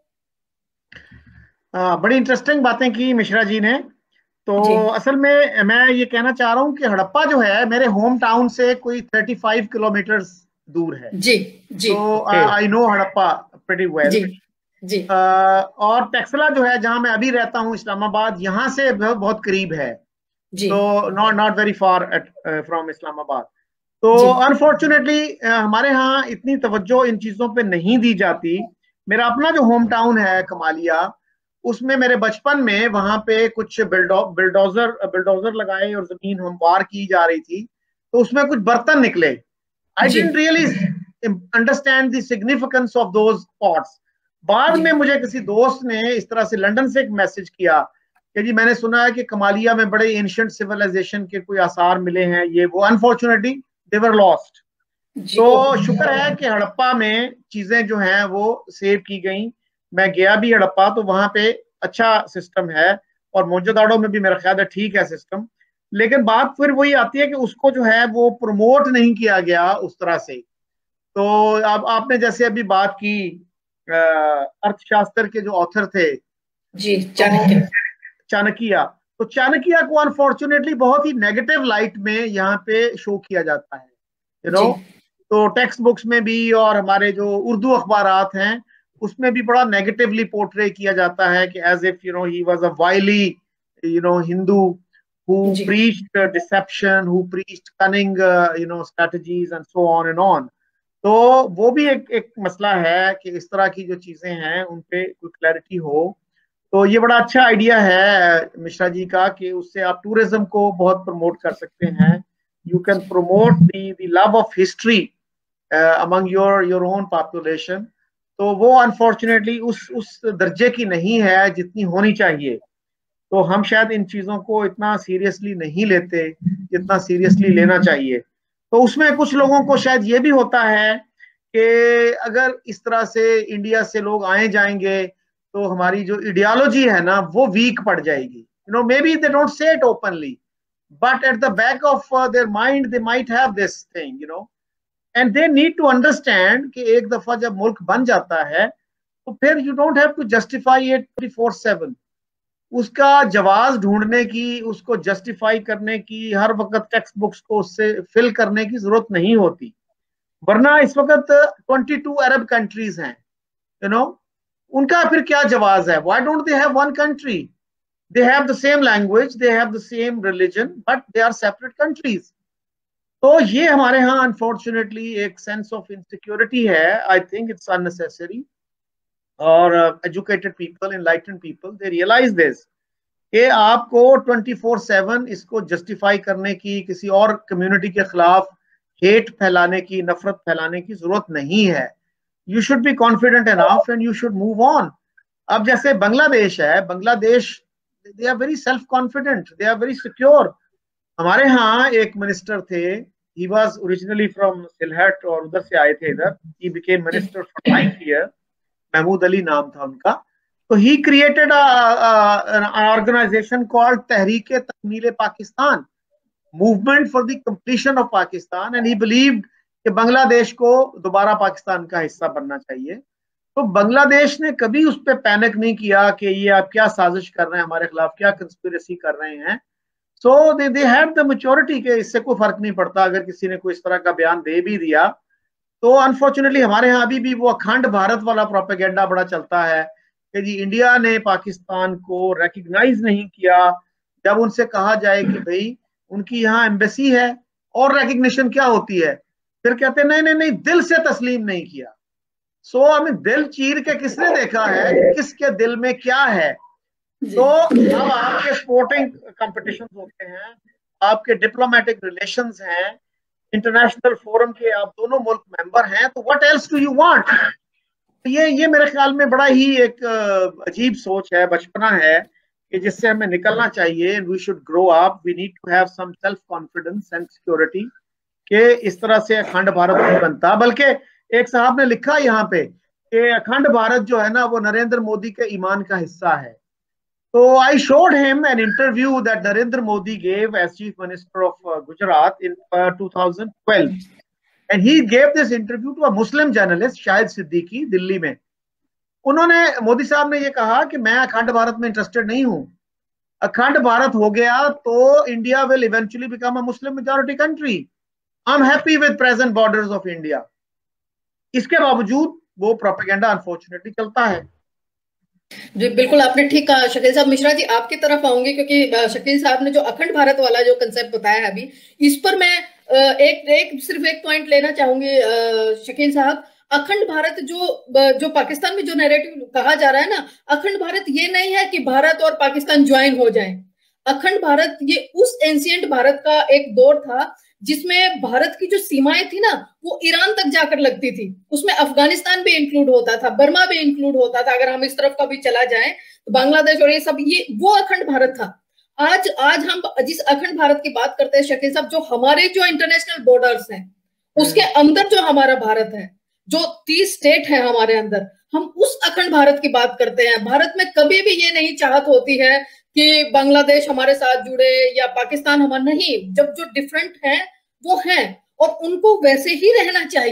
बड़ी इंटरेस्टिंग बातें की मिश्रा जी ने। तो असल में मैं ये कहना चाह रहा हूँ कि हड़प्पा जो है मेरे होम टाउन से कोई 35 किलोमीटर दूर है। जी जी। तो I know Harappa pretty well. जी जी। और टैक्सला जो है जहां मैं अभी रहता हूँ इस्लामाबाद, यहाँ से बहुत करीब है। जी। तो not very far from Islamabad. तो अनफॉर्चुनेटली हमारे यहाँ इतनी तवज्जो इन चीजों पे नहीं दी जाती। मेरा अपना जो होम टाउन है कमालिया, उसमें मेरे बचपन में वहां पे कुछ बिल्डोजर लगाए और जमीन हमवार की जा रही थी, तो उसमें कुछ बर्तन निकले। I didn't really understand the significance of those pots. बाद में मुझे किसी दोस्त ने इस तरह से लंदन से एक मैसेज किया कि जी मैंने सुना है कि कमालिया में बड़े एंशिएंट सिविलाइजेशन के कोई आसार मिले हैं, ये वो। Unfortunately they were lost. तो शुक्र है कि हड़प्पा में चीजें जो हैं वो सेव की गई। मैं गया भी हड़प्पा, तो वहां पे अच्छा सिस्टम है, और मोहनजोदाड़ो में भी मेरा ख्याल है ठीक है सिस्टम। लेकिन बात फिर वही आती है कि उसको जो है वो प्रमोट नहीं किया गया उस तरह से। तो अब आपने जैसे अभी बात की अर्थशास्त्र के जो ऑथर थे जी, तो चाणक्य, तो चाणक्य को अनफॉर्चुनेटली बहुत ही नेगेटिव लाइट में यहाँ पे शो किया जाता है, यू नो। तो टेक्स्ट बुक्स में भी और हमारे जो उर्दू अखबारात हैं उसमें भी बड़ा नेगेटिवली पोर्ट्रे किया जाता है कि as if he was a wily Hindu who preached deception, who preached cunning strategies and so on and on. तो वो भी एक मसला है कि इस तरह की जो चीजें हैं उन पे कोई क्लैरिटी हो। तो ये बड़ा अच्छा आइडिया है मिश्रा जी का कि उससे आप टूरिज्म को बहुत प्रमोट कर सकते हैं। You can promote the love of history among your own population. तो वो अनफॉर्चुनेटली उस दर्जे की नहीं है जितनी होनी चाहिए। तो हम शायद इन चीजों को इतना सीरियसली नहीं लेते जितना सीरियसली लेना चाहिए। तो उसमें कुछ लोगों को शायद ये भी होता है कि अगर इस तरह से इंडिया से लोग आए जाएंगे तो हमारी जो आइडियोलॉजी है ना वो वीक पड़ जाएगी। Maybe they don't say it openly, but at the back of their mind they might have this thing, and they need to understand कि एक दफा जब मुल्क बन जाता है तो फिर you don't have to justify it 24/7। उसका जवाब ढूंढने की, उसको जस्टिफाई करने की, हर वक्त टेक्स्ट बुक्स को उससे फिल करने की जरूरत नहीं होती। वरना इस वक्त 22 अरब कंट्रीज हैं, उनका फिर क्या जवाब है? Why don't they have one country? They have the same language, they have the same religion, but they are separate countries. तो ये हमारे यहाँ अनफॉर्चुनेटली एक सेंस ऑफ इनसिक्योरिटी है। I think it's unnecessary. और educated people, enlightened people, they realise this कि आपको 24/7 इसको जस्टिफाई करने की, किसी और कम्युनिटी के खिलाफ हेट फैलाने की, नफरत फैलाने की जरूरत नहीं है। You should be confident enough and you should move on. अब जैसे बांग्लादेश है, Bangladesh they are very self confident, they are very secure. हमारे यहाँ एक मिनिस्टर थे, he was originally from Sylhet और उधर से आए थे इधर। He became minister for 5 year, Mahmood Ali नाम था उनका। तो he created an organization called Tehreek-e Takmeel Pakistan, movement for the completion of Pakistan, and he believed कि बांग्लादेश को दोबारा पाकिस्तान का हिस्सा बनना चाहिए। तो बांग्लादेश ने कभी उस पर पैनिक नहीं किया कि ये आप क्या साजिश कर रहे हैं हमारे खिलाफ, क्या कंस्पिरेसी कर रहे हैं। So they had the maturity के इससे कोई फर्क नहीं पड़ता अगर किसी ने कोई इस तरह का बयान दे भी दिया। तो अनफॉर्चुनेटली हमारे यहाँ अभी भी वो अखंड भारत वाला प्रोपेगेंडा बड़ा चलता है कि जी इंडिया ने पाकिस्तान को रिकग्नाइज नहीं किया। जब उनसे कहा जाए कि भाई उनकी यहाँ एम्बेसी है और रिकग्निशन क्या होती है, फिर कहते नहीं नहीं नहीं, दिल से तस्लीम नहीं किया। सो हमें दिल चीर के किसने देखा है, किसके दिल में क्या है। तो अब आपके स्पोर्टिंग कंपटीशन होते हैं, आपके डिप्लोमेटिक रिलेशंस हैं, इंटरनेशनल फोरम के आप दोनों मुल्क मेंबर हैं, तो what else do you want? ये मेरे ख्याल में बड़ा ही एक अजीब सोच है, बचपना है कि जिससे हमें निकलना चाहिए। We should grow up, we need to have some self confidence and security कि इस तरह से अखंड भारत नहीं बनता। बल्कि एक साहब ने लिखा यहाँ पे कि अखंड भारत जो है ना वो नरेंद्र मोदी के ईमान का हिस्सा है। So I showed him an interview that Narendra Modi gave as Chief Minister of Gujarat in 2012, and he gave this interview to a Muslim journalist Shahid Siddiqui, Delhi में। उन्होंने, मोदी साहब ने ये कहा कि मैं अखंड भारत में इंटरेस्टेड नहीं हूं। अखंड भारत हो गया तो India will eventually become a Muslim majority country. I am happy with present borders of India. इसके बावजूद वो प्रोपेगेंडा अनफॉर्चुनेटली चलता है। जी बिल्कुल, आपने ठीक कहा शकील साहब। मिश्रा जी आपकी तरफ आऊंगी क्योंकि शकील साहब ने जो अखंड भारत वाला जो कंसेप्ट बताया है अभी, इस पर मैं सिर्फ एक पॉइंट लेना चाहूंगी शकील साहब। अखंड भारत जो पाकिस्तान में जो नैरेटिव कहा जा रहा है ना, अखंड भारत ये नहीं है कि भारत और पाकिस्तान ज्वाइन हो जाएं। अखंड भारत ये उस एंशिएंट भारत का एक दौर था जिसमें भारत की जो सीमाएं थी ना वो ईरान तक जाकर लगती थी। उसमें अफगानिस्तान भी इंक्लूड होता था, बर्मा भी इंक्लूड होता था। अगर हम इस तरफ का भी चला जाएं तो बांग्लादेश और ये सब, ये वो अखंड भारत था। आज हम जिस अखंड भारत की बात करते हैं शकील साहब, जो हमारे जो इंटरनेशनल बॉर्डर्स हैं उसके अंदर जो हमारा भारत है, जो 30 स्टेट है हमारे अंदर, हम उस अखंड भारत की बात करते हैं। भारत में कभी भी ये नहीं चाहत होती है कि बांग्लादेश हमारे साथ जुड़े या पाकिस्तान हमारा, नहीं। जब जो डिफरेंट है वो हैं और उनको वैसे ही रहना चाहिए।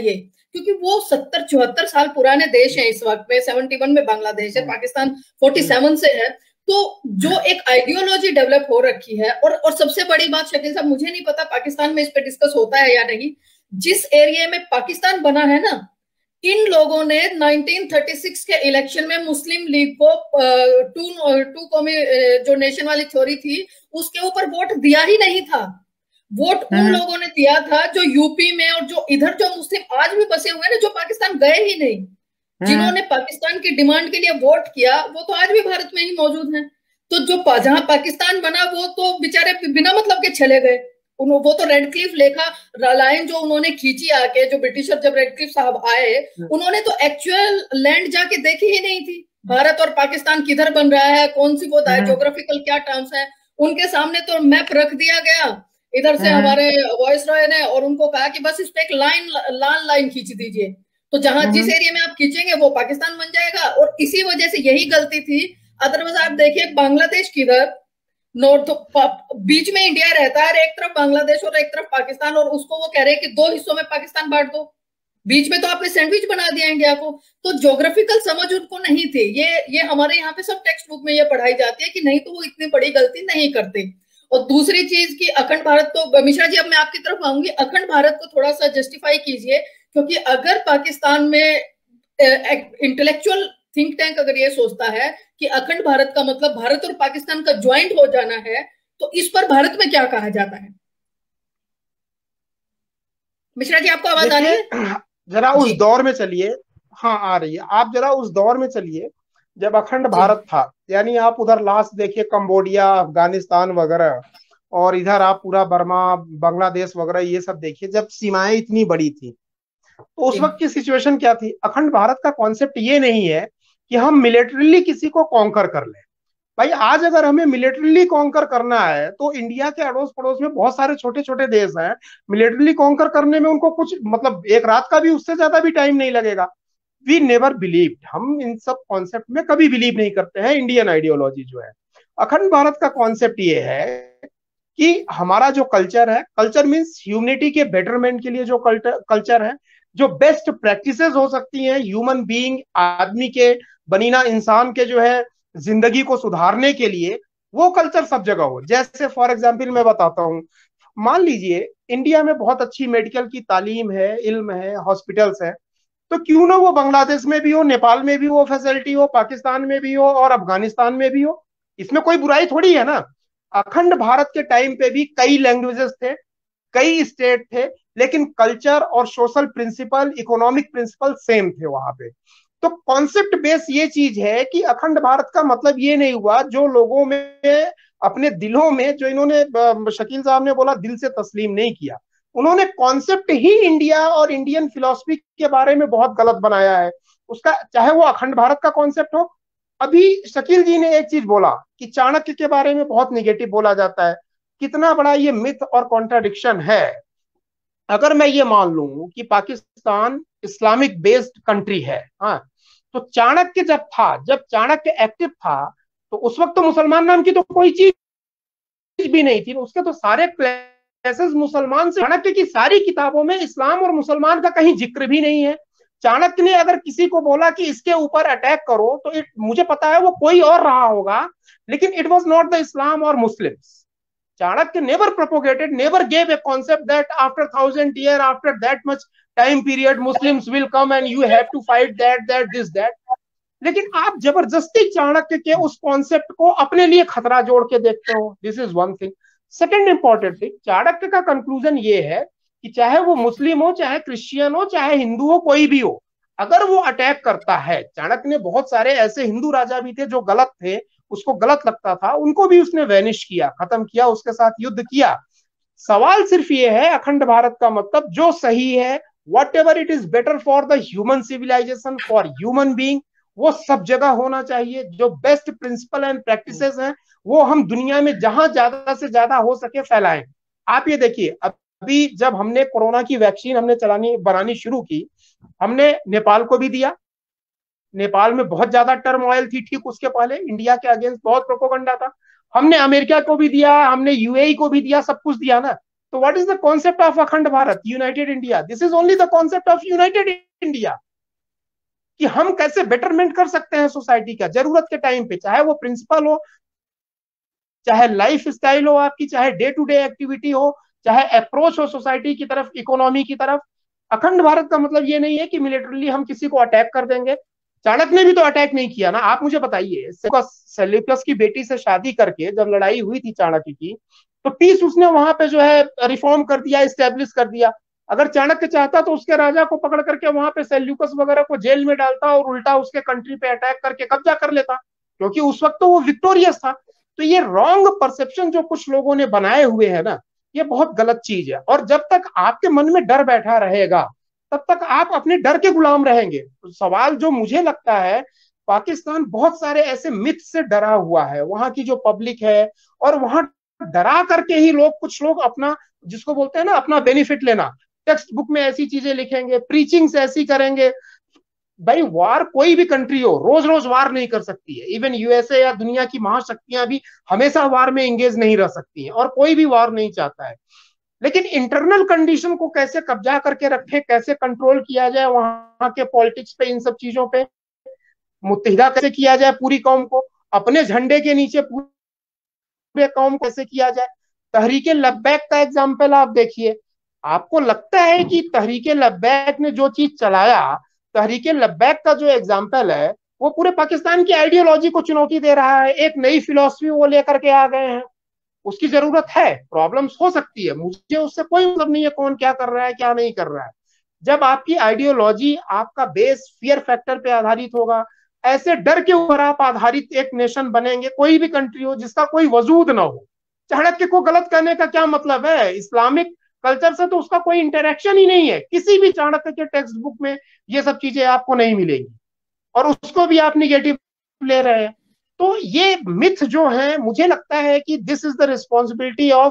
क्योंकि वो 70-74 साल पुराने देश है। इस वक्त में 71 में बांग्लादेश है, पाकिस्तान 47 से है। तो जो एक आइडियोलॉजी डेवलप हो रखी है, और सबसे बड़ी बात शकील साहब, मुझे नहीं पता पाकिस्तान में इस पे डिस्कस होता है या नहीं, जिस एरिया में पाकिस्तान बना है ना, इन लोगों ने 1936 के इलेक्शन में मुस्लिम लीग को टू कॉमी जो नेशन वाली थ्योरी थी उसके ऊपर वोट दिया ही नहीं था। वोट उन लोगों ने दिया था जो यूपी में और जो इधर जो मुस्लिम आज भी बसे हुए हैं ना, जो पाकिस्तान गए ही नहीं, जिन्होंने पाकिस्तान की डिमांड के लिए वोट किया, वो तो आज भी भारत में ही मौजूद हैं। तो जो जहां पाकिस्तान बना वो तो बेचारे बिना मतलब के चले गए। वो तो रेड क्लिफ लेखा लाइन जो उन्होंने खींची आके, जो ब्रिटिशर जब रेड क्लिफ साहब आए, उन्होंने तो एक्चुअल लैंड जाके देखी ही नहीं थी, भारत और पाकिस्तान किधर बन रहा है, कौन सी वो ज्योग्राफिकल क्या टर्म्स है। उनके सामने तो मैप रख दिया गया इधर से हमारे वॉइस रॉय ने, और उनको कहा कि बस इस पे एक लाइन खींच दीजिए, तो जहां जिस एरिया में आप खींचेंगे वो पाकिस्तान बन जाएगा। और इसी वजह से यही गलती थी। अदरवाइज आप देखिए बांग्लादेश किधर, नॉर्थ बीच में इंडिया रहता है, एक तरफ बांग्लादेश और एक तरफ पाकिस्तान, और उसको वो कह रहे हैं कि 2 हिस्सों में पाकिस्तान बांट दो, बीच में तो आपने सैंडविच बना दिया इंडिया को। तो ज्योग्राफिकल समझ उनको नहीं थी। ये हमारे यहाँ पे सब टेक्स्ट बुक में ये पढ़ाई जाती है कि नहीं तो वो इतनी बड़ी गलती नहीं करते। और दूसरी चीज की अखंड भारत, तो मिश्रा जी अब मैं आपकी तरफ आऊंगी, अखंड भारत को थोड़ा सा जस्टिफाई कीजिए, क्योंकि अगर पाकिस्तान में इंटेलेक्चुअल थिंक टैंक अगर ये सोचता है कि अखंड भारत का मतलब भारत और पाकिस्तान का ज्वाइंट हो जाना है, तो इस पर भारत में क्या कहा जाता है? मिश्रा जी आपको आवाज आ रही है? जरा उस दौर में चलिए। हाँ आ रही है। आप जरा उस दौर में चलिए जब अखंड भारत था, यानी आप उधर लास्ट देखिए कंबोडिया, अफगानिस्तान वगैरह, और इधर आप पूरा बर्मा, बांग्लादेश वगैरह ये सब देखिए, जब सीमाएं इतनी बड़ी थी। तो उस वक्त की सिचुएशन क्या थी? अखंड भारत का कॉन्सेप्ट ये नहीं है कि हम मिलिट्रीली किसी को कॉन्कर कर लें। भाई आज अगर हमें मिलिट्रीली कॉन्कर करना है तो इंडिया के अड़ोस पड़ोस में बहुत सारे छोटे छोटे देश हैं, मिलिट्रीली कॉन्कर करने में उनको कुछ मतलब एक रात का भी, उससे ज्यादा भी टाइम नहीं लगेगा। वी नेवर बिलीव्ड, हम इन सब कॉन्सेप्ट में कभी बिलीव नहीं करते हैं। इंडियन आइडियोलॉजी जो है, अखंड भारत का कॉन्सेप्ट ये है कि हमारा जो कल्चर है, कल्चर मीन्स ह्यूमनिटी के बेटरमेंट के लिए जो कल्चर है, जो बेस्ट प्रैक्टिसेस हो सकती हैं ह्यूमन बीइंग, आदमी के, बनीना इंसान के जो है जिंदगी को सुधारने के लिए, वो कल्चर सब जगह हो। जैसे फॉर एग्जांपल मैं बताता हूँ, मान लीजिए इंडिया में बहुत अच्छी मेडिकल की तालीम है, इल्म है, हॉस्पिटल्स है, तो क्यों ना वो बांग्लादेश में भी हो, नेपाल में भी वो फैसिलिटी हो, पाकिस्तान में भी हो और अफगानिस्तान में भी हो। इसमें कोई बुराई थोड़ी है ना। अखंड भारत के टाइम पे भी कई लैंग्वेजेस थे, कई स्टेट थे, लेकिन कल्चर और social principle, economic principle same थे वहां पे। तो कॉन्सेप्ट बेस ये चीज है कि अखंड भारत का मतलब ये नहीं हुआ जो लोगों में अपने दिलों में, जो इन्होंने शकील साहब ने बोला दिल से तस्लीम नहीं किया, उन्होंने कॉन्सेप्ट ही इंडिया और इंडियन फिलॉसफी के बारे में बहुत गलत बनाया है उसका, चाहे वो अखंड भारत का कॉन्सेप्ट हो। अभी शकील जी ने एक चीज बोला कि चाणक्य के बारे में बहुत निगेटिव बोला जाता है, कितना बड़ा ये मिथ और कॉन्ट्राडिक्शन है। अगर मैं ये मान लूं कि पाकिस्तान इस्लामिक बेस्ड कंट्री है, हाँ, तो चाणक्य जब चाणक्य एक्टिव था तो उस वक्त तो मुसलमान नाम की तो कोई चीज भी नहीं थी, उसके तो सारे क्लासेस मुसलमान से। चाणक्य की सारी किताबों में इस्लाम और मुसलमान का कहीं जिक्र भी नहीं है। चाणक्य ने अगर किसी को बोला कि इसके ऊपर अटैक करो तो मुझे पता है वो कोई और रहा होगा, लेकिन it was not the Islam और Muslims. Chanakya never propagated, never gave a concept that after 1,000 years, after that much time period, Muslims will come and you have to fight that. लेकिन आप जबरदस्ती चाणक्य के उस कॉन्सेप्ट को अपने लिए खतरा जोड़ के देखते हो। This is one thing. Second important thing, Chanakya का कंक्लूजन ये है कि चाहे वो मुस्लिम हो, चाहे क्रिश्चियन हो, चाहे हिंदू हो, कोई भी हो, अगर वो अटैक करता है, चाणक्य ने बहुत सारे ऐसे हिंदू राजा भी थे जो गलत थे, उसको गलत लगता था, उनको भी उसने वैनिश किया, खत्म किया, उसके साथ युद्ध किया। सवाल सिर्फ ये है, अखंड भारत का मतलब जो सही है, whatever it is better for the human civilisation, for human being, वो सब जगह होना चाहिए। जो बेस्ट प्रिंसिपल एंड प्रैक्टिसेस हैं वो हम दुनिया में जहां ज्यादा से ज्यादा हो सके फैलाएं। आप ये देखिए, अभी जब हमने कोरोना की वैक्सीन हमने बनानी शुरू की, हमने नेपाल को भी दिया। नेपाल में बहुत ज्यादा टर्मोइल थी, ठीक उसके पहले इंडिया के अगेंस्ट बहुत प्रोपोगंडा था। हमने अमेरिका को भी दिया, हमने यूएई को भी दिया, सब कुछ दिया ना। तो what is the concept of Akhand Bharat, United India? This is only the concept of United India, कि हम कैसे बेटरमेंट कर सकते हैं सोसाइटी का जरूरत के टाइम पे, चाहे वो प्रिंसिपल हो, चाहे लाइफ स्टाइल हो आपकी, चाहे डे टू डे एक्टिविटी हो, चाहे अप्रोच हो सोसाइटी की तरफ, इकोनॉमी की तरफ। अखंड भारत का मतलब ये नहीं है कि मिलिटरली हम किसी को अटैक कर देंगे। चाणक्य ने भी तो अटैक नहीं किया ना। आप मुझे बताइए, सेल्यूकस की बेटी से शादी करके जब लड़ाई हुई थी चाणक्य की, तो पीस उसने वहां पे जो है रिफॉर्म कर दिया, स्टेब्लिश कर दिया। अगर चाणक्य चाहता तो उसके राजा को पकड़ करके वहां पे सेल्यूकस वगैरह को जेल में डालता और उल्टा उसके कंट्री पे अटैक करके कब्जा कर लेता, क्योंकि उस वक्त तो वो विक्टोरियस था। तो ये रॉन्ग परसेप्शन जो कुछ लोगों ने बनाए हुए है ना, ये बहुत गलत चीज है। और जब तक आपके मन में डर बैठा रहेगा, तब तक आप अपने डर के गुलाम रहेंगे। तो सवाल जो मुझे लगता है, पाकिस्तान बहुत सारे ऐसे मिथ से डरा हुआ है, वहां की जो पब्लिक है, और वहां डरा करके ही लोग, कुछ लोग अपना, जिसको बोलते हैं ना, अपना बेनिफिट लेना, टेक्स्ट बुक में ऐसी चीजें लिखेंगे, प्रीचिंग्स ऐसी करेंगे। भाई वार कोई भी कंट्री हो, रोज रोज वार नहीं कर सकती है। इवन यूएसए या दुनिया की महाशक्तियां भी हमेशा वार में एंगेज नहीं रह सकती हैं, और कोई भी वार नहीं चाहता है। लेकिन इंटरनल कंडीशन को कैसे कब्जा करके रखे, कैसे कंट्रोल किया जाए वहां के पॉलिटिक्स पे, इन सब चीजों पे मुत्तहिदा कैसे किया जाए पूरी कौम को, अपने झंडे के नीचे पूरे कौम को कैसे किया जाए। तहरीके लब्बैक का एग्जाम्पल आप देखिए। आपको लगता है कि तहरीके लब्बैक ने जो चीज चलाया, तहरीके लब्बैक का जो एग्जाम्पल है, वो पूरे पाकिस्तान की आइडियोलॉजी को चुनौती दे रहा है? एक नई फिलॉसफी वो लेकर के आ गए हैं। उसकी जरूरत है, प्रॉब्लम्स हो सकती है, मुझे उससे कोई मतलब नहीं है कौन क्या कर रहा है क्या नहीं कर रहा है। जब आपकी आइडियोलॉजी, आपका बेस फियर फैक्टर पे आधारित होगा, ऐसे डर के ऊपर आप आधारित एक नेशन बनेंगे, कोई भी कंट्री हो जिसका कोई वजूद ना हो। चाणक्य को गलत करने का क्या मतलब है? इस्लामिक कल्चर से तो उसका कोई इंटरेक्शन ही नहीं है। किसी भी चाणक्य के टेक्स्ट बुक में ये सब चीजें आपको नहीं मिलेंगी, और उसको भी आप निगेटिव ले रहे हैं। तो ये मिथ जो है, मुझे लगता है कि this is the responsibility of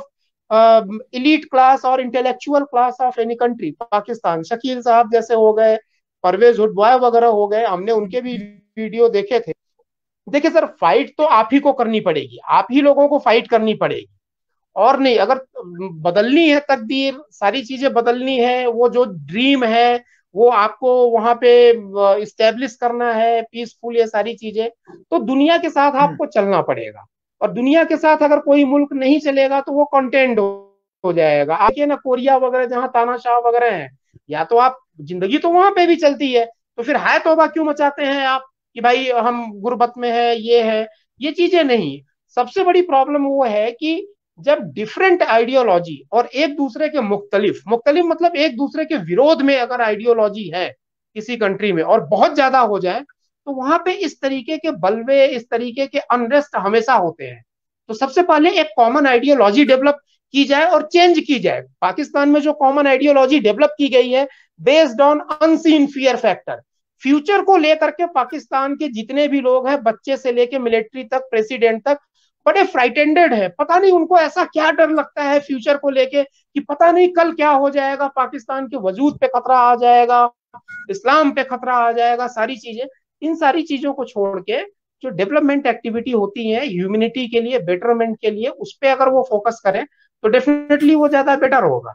elite class और intellectual class of any country. Pakistan, Shakeel साहब जैसे हो गए, परवेज हुडबॉय वगैरह हो गए, हमने उनके भी वीडियो देखे थे। देखिए सर, फाइट तो आप ही को करनी पड़ेगी, आप ही लोगों को फाइट करनी पड़ेगी, और नहीं। अगर बदलनी है तकदीर, सारी चीजें बदलनी है, वो जो ड्रीम है वो आपको वहां पे इस्टेब्लिश करना है, पीसफुल, ये सारी चीजें, तो दुनिया के साथ आपको चलना पड़ेगा। और दुनिया के साथ अगर कोई मुल्क नहीं चलेगा तो वो कंटेंट हो जाएगा। आगे ना कोरिया वगैरह जहाँ तानाशाह वगैरह हैं, या तो आप, जिंदगी तो वहां पे भी चलती है, तो फिर हाय तौबा क्यों मचाते हैं आप कि भाई हम गुर्बत में है, ये है, ये चीजें नहीं। सबसे बड़ी प्रॉब्लम वो है कि जब डिफरेंट आइडियोलॉजी और एक दूसरे के मुख्तलिफ मुख्तलिफ मतलब एक दूसरे के विरोध में अगर आइडियोलॉजी है किसी कंट्री में, और बहुत ज्यादा हो जाए, तो वहां पे इस तरीके के बलवे, इस तरीके के अनरेस्ट हमेशा होते हैं। तो सबसे पहले एक कॉमन आइडियोलॉजी डेवलप की जाए और चेंज की जाए। पाकिस्तान में जो कॉमन आइडियोलॉजी डेवलप की गई है, based on unseen fear factor, future को लेकर के पाकिस्तान के जितने भी लोग हैं, बच्चे से लेके मिलिट्री तक, प्रेसिडेंट तक, बड़े फ्राइटेंडेड है। पता नहीं उनको ऐसा क्या डर लगता है फ्यूचर को लेके, कि पता नहीं कल क्या हो जाएगा, पाकिस्तान के वजूद पे खतरा आ जाएगा, इस्लाम पे खतरा आ जाएगा, सारी चीजें। इन सारी चीजों को छोड़ के जो डेवलपमेंट एक्टिविटी होती है ह्यूमैनिटी के लिए, बेटरमेंट के लिए, उस पर अगर वो फोकस करें तो डेफिनेटली वो ज्यादा बेटर होगा।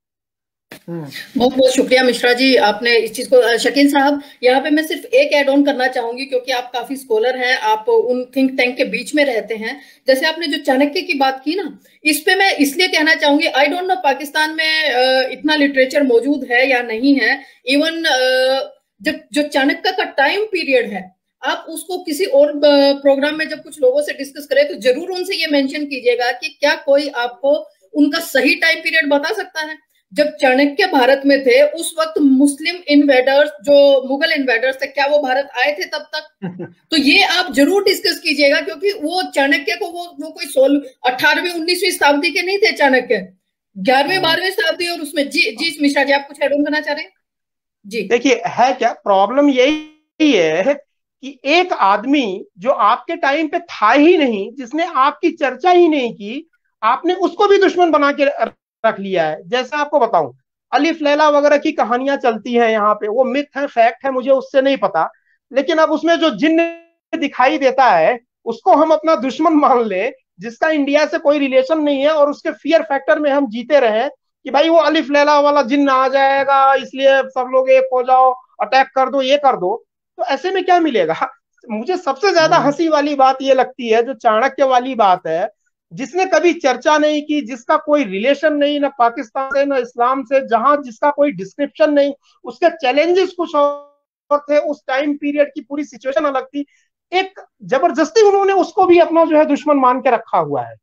बहुत बहुत शुक्रिया मिश्रा जी, आपने इस चीज को। शकील साहब, यहाँ पे मैं सिर्फ एक ऐड ऑन करना चाहूंगी, क्योंकि आप काफी स्कॉलर हैं, आप उन थिंक टैंक के बीच में रहते हैं। जैसे आपने जो चाणक्य की बात की ना, इस पे मैं इसलिए कहना चाहूंगी, आई डोंट नो पाकिस्तान में इतना लिटरेचर मौजूद है या नहीं है। इवन जो चाणक्य का टाइम पीरियड है, आप उसको किसी और प्रोग्राम में जब कुछ लोगों से डिस्कस करें तो जरूर उनसे ये मेंशन कीजिएगा कि क्या कोई आपको उनका सही टाइम पीरियड बता सकता है जब चाणक्य भारत में थे। उस वक्त मुस्लिम इन्वेडर्स, जो मुगल इन्वेडर्स थे, क्या वो भारत आए थे तब तक? तो ये आप जरूर डिस्कस कीजिएगा, क्योंकि वो चाणक्य को वो कोई 18वीं 19वीं शताब्दी के नहीं थे चाणक्य, 11वीं 12वीं शताब्दी। और उसमें जी मिश्रा जी, आप कुछ ऐड ऑन करना चाह रहे हैं? जी देखिए, है क्या प्रॉब्लम, यही है कि एक आदमी जो आपके टाइम पे था ही नहीं, जिसने आपकी चर्चा ही नहीं की, आपने उसको भी दुश्मन बना के रख लिया है। जैसे आपको बताऊं, अलिफ लैला वगैरह की कहानियां चलती हैं यहाँ पे, वो मिथ है, फैक्ट है, मुझे उससे नहीं पता, लेकिन अब उसमें जो जिन्न दिखाई देता है उसको हम अपना दुश्मन मान ले, जिसका इंडिया से कोई रिलेशन नहीं है, और उसके फियर फैक्टर में हम जीते रहे कि भाई वो अलिफ लैला वाला जिन्न आ जाएगा, इसलिए सब लोग एक हो जाओ, अटैक कर दो, ये कर दो, तो ऐसे में क्या मिलेगा? मुझे सबसे ज्यादा हंसी वाली बात ये लगती है, जो चाणक्य वाली बात है, जिसने कभी चर्चा नहीं की, जिसका कोई रिलेशन नहीं, ना पाकिस्तान से ना इस्लाम से, जहां जिसका कोई डिस्क्रिप्शन नहीं, उसके चैलेंजेस कुछ और थे, उस टाइम पीरियड की पूरी सिचुएशन अलग थी, एक जबरदस्ती उन्होंने उसको भी अपना जो है दुश्मन मान के रखा हुआ है।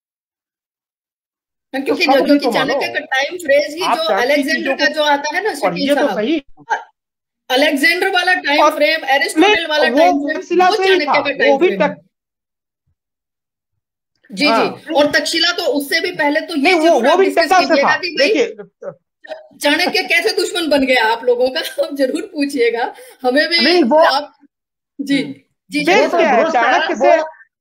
क्योंकि तो क्योंकि चाणक्य का टाइम फ्रेज ही जो अलेक्जेंडर का जो आता है ना शकील साहब, तो सही अलेक्जेंडर वाला टाइम फ्रेम, एरिस्टोटल वाला टाइम फ्रेम, वो चाणक्य का टाइम फ्रेम। जी जी, और तक्षशिला तो उससे भी पहले, तो ये जरूर आप डिस्कस कीजिएगा कि भाई चाणक्य कैसे दुश्मन बन गया आप लोगों का, आप जरूर पूछिएगा हमें भी। आप जी जी चाणक्य से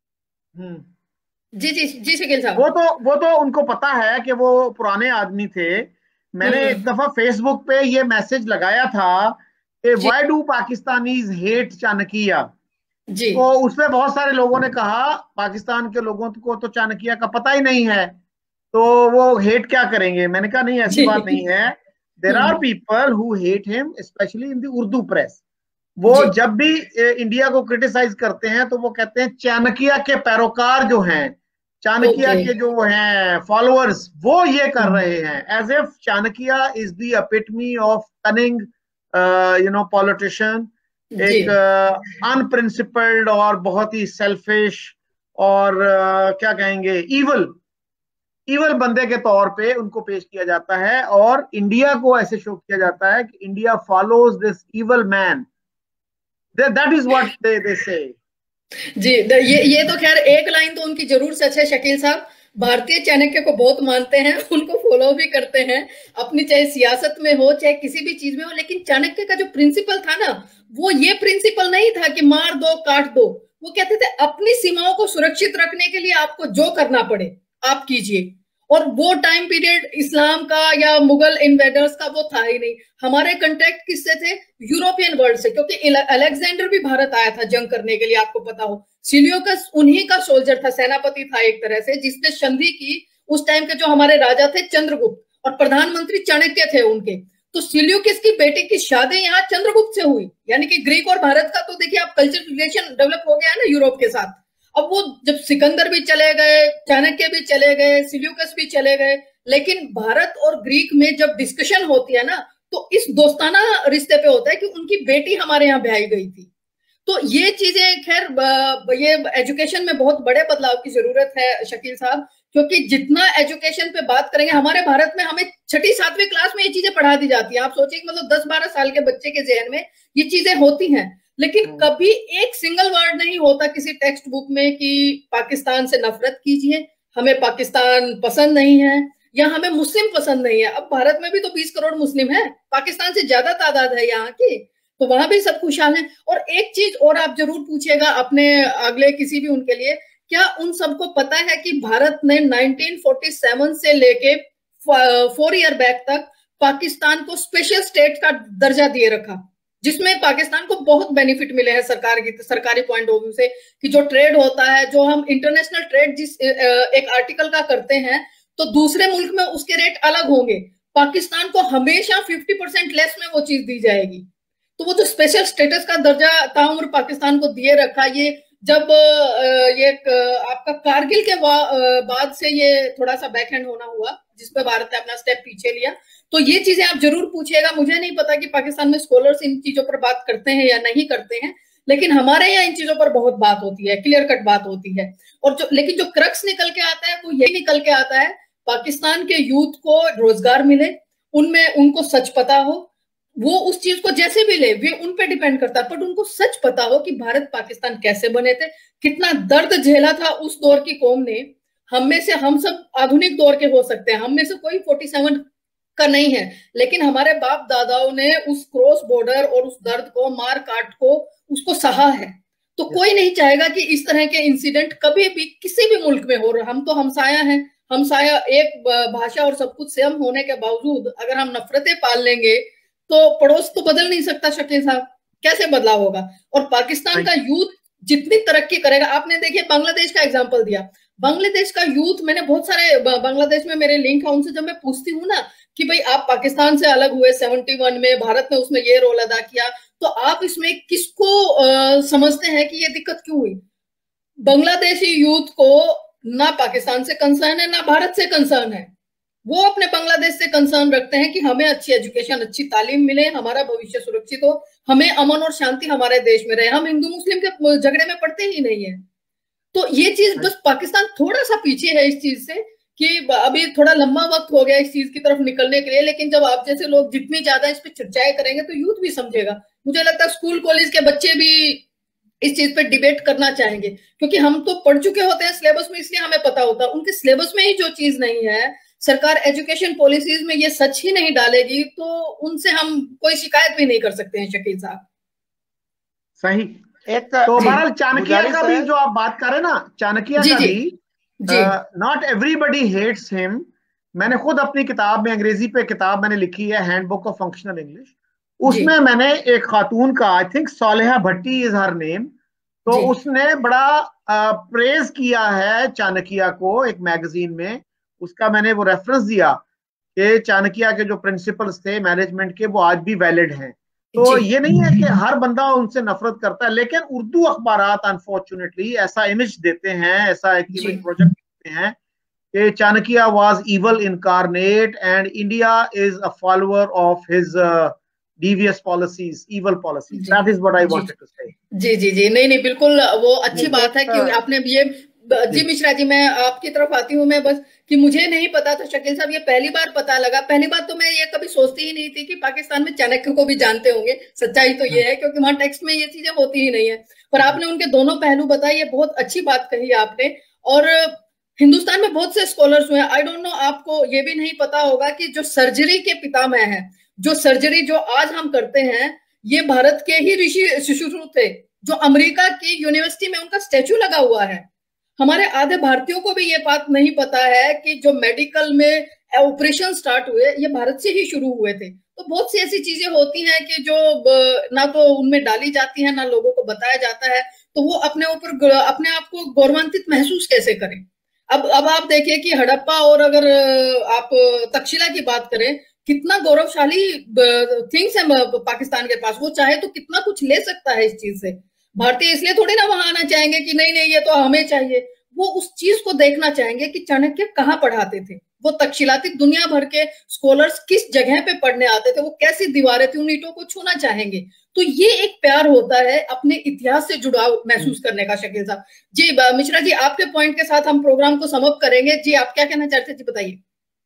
जी जी जी शकील साहब, वो तो उनको पता है कि वो पुराने आदमी थे। मैंने एक दफा फेसबुक पे ये मैसेज लगाया था कि why do Pakistanis hate Chanakya ji. तो उसमें बहुत सारे लोगों ने कहा पाकिस्तान के लोगों को तो चाणक्य का पता ही नहीं है, तो वो हेट क्या करेंगे। मैंने कहा नहीं, ऐसी बात नहीं है। There are people who hate him, specially in the Urdu press. वो जब भी इंडिया को क्रिटिसाइज करते हैं तो वो कहते हैं चाणक्य के पैरोकार जो हैं, चाणक्य के जो हैं फॉलोअर्स, वो ये कर रहे हैं, as if Chanakya is the epitome of cunning politician, एक अनप्रिंसिपल्ड और बहुत ही सेल्फिश और क्या कहेंगे इवल बंदे के तौर पे उनको पेश किया जाता है, और इंडिया को ऐसे शो किया जाता है कि India follows this evil man. That is what they say. जी, ये तो खैर एक लाइन तो उनकी जरूर सच है शकील साहब। भारतीय चाणक्य को बहुत मानते हैं, उनको फॉलो भी करते हैं अपनी, चाहे सियासत में हो चाहे किसी भी चीज में हो। लेकिन चाणक्य का जो प्रिंसिपल था ना, वो ये प्रिंसिपल नहीं था कि मार दो काट दो। वो कहते थे अपनी सीमाओं को सुरक्षित रखने के लिए आपको जो करना पड़े आप कीजिए। और वो टाइम पीरियड इस्लाम का या मुगल इन्वेडर्स का वो था ही नहीं। हमारे कंटेक्ट किससे थे? यूरोपियन वर्ल्ड से, क्योंकि अलेक्जेंडर भी भारत आया था जंग करने के लिए, आपको पता हो। सिलियोकस उन्हीं का सोल्जर था, सेनापति था एक तरह से, जिसने संधि की। उस टाइम के जो हमारे राजा थे चंद्रगुप्त, और प्रधानमंत्री चाणक्य थे उनके। तो सिलियोकस की बेटी की शादी यहाँ चंद्रगुप्त से हुई, यानी कि ग्रीक और भारत का तो देखिए आप कल्चर रिलेशन डेवलप हो गया है ना यूरोप के साथ। अब वो जब सिकंदर भी चले गए, चाणक्य भी चले गए, सिल्यूकस भी चले गए, लेकिन भारत और ग्रीक में जब डिस्कशन होती है ना, तो इस दोस्ताना रिश्ते पे होता है कि उनकी बेटी हमारे यहाँ ब्याही गई थी। तो ये चीजें खैर, ये एजुकेशन में बहुत बड़े बदलाव की जरूरत है शकील साहब, क्योंकि जितना एजुकेशन पे बात करेंगे, हमारे भारत में हमें 6ठी-7वीं क्लास में ये चीजें पढ़ा दी जाती है। आप सोचिए कि मतलब 10-12 साल के बच्चे के जहन में ये चीजें होती हैं, लेकिन कभी एक सिंगल वर्ड नहीं होता किसी टेक्स्ट बुक में कि पाकिस्तान से नफरत कीजिए, हमें पाकिस्तान पसंद नहीं है, या हमें मुस्लिम पसंद नहीं है। अब भारत में भी तो 20 करोड़ मुस्लिम है, पाकिस्तान से ज्यादा तादाद है यहाँ की, तो वहां भी सब खुशहाल है। और एक चीज और आप जरूर पूछिएगा अपने अगले किसी भी उनके लिए, क्या उन सबको पता है कि भारत ने 1947 से लेके 4 ईयर बैक तक पाकिस्तान को स्पेशल स्टेट का दर्जा दिए रखा, जिसमें पाकिस्तान को बहुत बेनिफिट मिले हैं सरकारी पॉइंट ऑफ व्यू से, कि जो ट्रेड होता है, जो हम इंटरनेशनल ट्रेड जिस एक आर्टिकल का करते हैं, तो दूसरे मुल्क में उसके रेट अलग होंगे, पाकिस्तान को हमेशा 50% लेस में वो चीज दी जाएगी। तो वो जो स्पेशल स्टेटस का दर्जा ताउम्र पाकिस्तान को दिए रखा, ये जब ये आपका कारगिल के बाद से ये थोड़ा सा बैकहैंड होना हुआ, जिसमें भारत ने अपना स्टेप पीछे लिया। तो ये चीजें आप जरूर पूछिएगा। मुझे नहीं पता कि पाकिस्तान में स्कॉलर्स इन चीजों पर बात करते हैं या नहीं करते हैं, लेकिन हमारे यहाँ इन चीजों पर बहुत बात होती है, क्लियर कट बात होती है। और लेकिन जो क्रक्स निकल के आता है वो यही निकल के आता है, पाकिस्तान के यूथ को रोजगार मिले, उनमें उनको सच पता हो, वो उस चीज को जैसे भी ले, वे उन पे डिपेंड करता है, पर उनको सच पता हो कि भारत पाकिस्तान कैसे बने थे, कितना दर्द झेला था उस दौर की कौम ने। हम में से हम सब आधुनिक दौर के हो सकते हैं, हम में से कोई 47 का नहीं है, लेकिन हमारे बाप दादाओं ने उस क्रॉस बॉर्डर और उस दर्द को, मार काट को, उसको सहा है। तो कोई नहीं चाहेगा कि इस तरह के इंसिडेंट कभी भी किसी भी मुल्क में हो। हम तो हमसाया हैं, हमसाया एक भाषा और सब कुछ सेम होने के बावजूद अगर हम नफरतें पाल लेंगे तो पड़ोस तो बदल नहीं सकता शकील साहब, कैसे बदलाव होगा? और पाकिस्तान का यूथ जितनी तरक्की करेगा, आपने देखिए बांग्लादेश का एग्जांपल दिया, बांग्लादेश का यूथ, मैंने बहुत सारे बांग्लादेश में मेरे लिंक है उनसे, जब मैं पूछती हूँ ना कि भाई आप पाकिस्तान से अलग हुए 71 में, भारत ने उसमें ये रोल अदा किया, तो आप इसमें किसको समझते हैं कि ये दिक्कत क्यों हुई? बांग्लादेशी यूथ को ना पाकिस्तान से कंसर्न है ना भारत से कंसर्न है। वो अपने बांग्लादेश से कंसर्न रखते हैं कि हमें अच्छी एजुकेशन, अच्छी तालीम मिले, हमारा भविष्य सुरक्षित हो, हमें अमन और शांति हमारे देश में रहे, हम हिंदू मुस्लिम के झगड़े में पड़ते ही नहीं है। तो ये चीज बस पाकिस्तान थोड़ा सा पीछे है इस चीज से, कि अभी थोड़ा लंबा वक्त हो गया इस चीज की तरफ निकलने के लिए। लेकिन जब आप जैसे लोग जितनी ज्यादा इस पे चर्चाएं करेंगे तो यूथ भी समझेगा। मुझे लगता है स्कूल कॉलेज के बच्चे भी इस चीज पे डिबेट करना चाहेंगे, क्योंकि हम तो पढ़ चुके होते हैं सिलेबस में, इसलिए हमें पता होता है। उनके सिलेबस में ही जो चीज नहीं है, सरकार एजुकेशन पॉलिसीज में ये सच ही नहीं डालेगी, तो उनसे हम कोई शिकायत भी नहीं कर सकते हैं शकील साहब। सही। एक तो बहरहाल चाणक्य का भी जो आप बात कर रहे हैं ना, चाणक्य का भी, नॉट एवरीबडी हेट्स हिम। मैंने खुद अपनी किताब में, अंग्रेजी पे किताब मैंने लिखी है, हैंडबुक ऑफ फंक्शनल इंग्लिश, उसमें मैंने एक खातून का, I think Soleha Bhatti is her name, तो उसने बड़ा प्रेज किया है चाणक्य को एक मैगजीन में। उसका मैंने वो रेफरेंस दिया कि चाणक्य के जो प्रिंसिपल्स थे मैनेजमेंट के, वो आज भी वैलिड हैं। तो ये नहीं है कि हर बंदा उनसे नफरत करता है, लेकिन उर्दू अखबारात अनफॉर्चुनेटली ऐसा इमेज देते हैं, ऐसा एक इमेज प्रोजेक्ट करते हैं कि Chanakya was evil incarnate and India is a follower of his devious policies, evil policies. That is what I wanted to say. जी जी जी, नहीं नहीं, बिल्कुल वो अच्छी बात है कि आपने ये, जी मिश्रा जी मैं आपकी तरफ आती हूँ। मैं बस कि मुझे नहीं पता था शकील साहब, ये पहली बार पता लगा। पहली बात तो मैं ये कभी सोचती ही नहीं थी कि पाकिस्तान में चाणक्य को भी जानते होंगे। सच्चाई तो ये है, क्योंकि वहां टेक्स्ट में ये चीजें होती ही नहीं है। पर आपने उनके दोनों पहलू बताए, ये बहुत अच्छी बात कही आपने। और हिंदुस्तान में बहुत से स्कॉलर्स हुए, आई डोंट नो, आपको ये भी नहीं पता होगा कि जो सर्जरी के पितामह हैं, जो सर्जरी जो आज हम करते हैं, ये भारत के ही ऋषि सुश्रुत थे, जो अमेरिका की यूनिवर्सिटी में उनका स्टैचू लगा हुआ है। हमारे आधे भारतीयों को भी ये बात नहीं पता है कि जो मेडिकल में ऑपरेशन स्टार्ट हुए, ये भारत से ही शुरू हुए थे। तो बहुत सी ऐसी चीजें होती हैं कि जो ना तो उनमें डाली जाती है, ना लोगों को बताया जाता है, तो वो अपने ऊपर अपने आप को गौरवान्वित महसूस कैसे करें। अब आप देखिए कि हड़प्पा और अगर आप तक्षशिला की बात करें, कितना गौरवशाली थिंग्स है पाकिस्तान के पास। वो चाहे तो कितना कुछ ले सकता है इस चीज से। भारतीय इसलिए थोड़ी ना वहां आना चाहेंगे कि नहीं नहीं ये तो हमें चाहिए। वो उस चीज को देखना चाहेंगे कि चाणक्य कहाँ पढ़ाते थे, वो तक्षशिला थी, दुनिया भर के स्कॉलर्स किस जगह पे पढ़ने आते थे, वो कैसी दीवारें थी, उन ईंटों को छूना चाहेंगे। तो ये एक प्यार होता है अपने इतिहास से जुड़ाव महसूस करने का। शकील साहब जी, मिश्रा जी आपके पॉइंट के साथ हम प्रोग्राम को समाप्त करेंगे। जी आप क्या कहना चाहते थे, जी बताइए।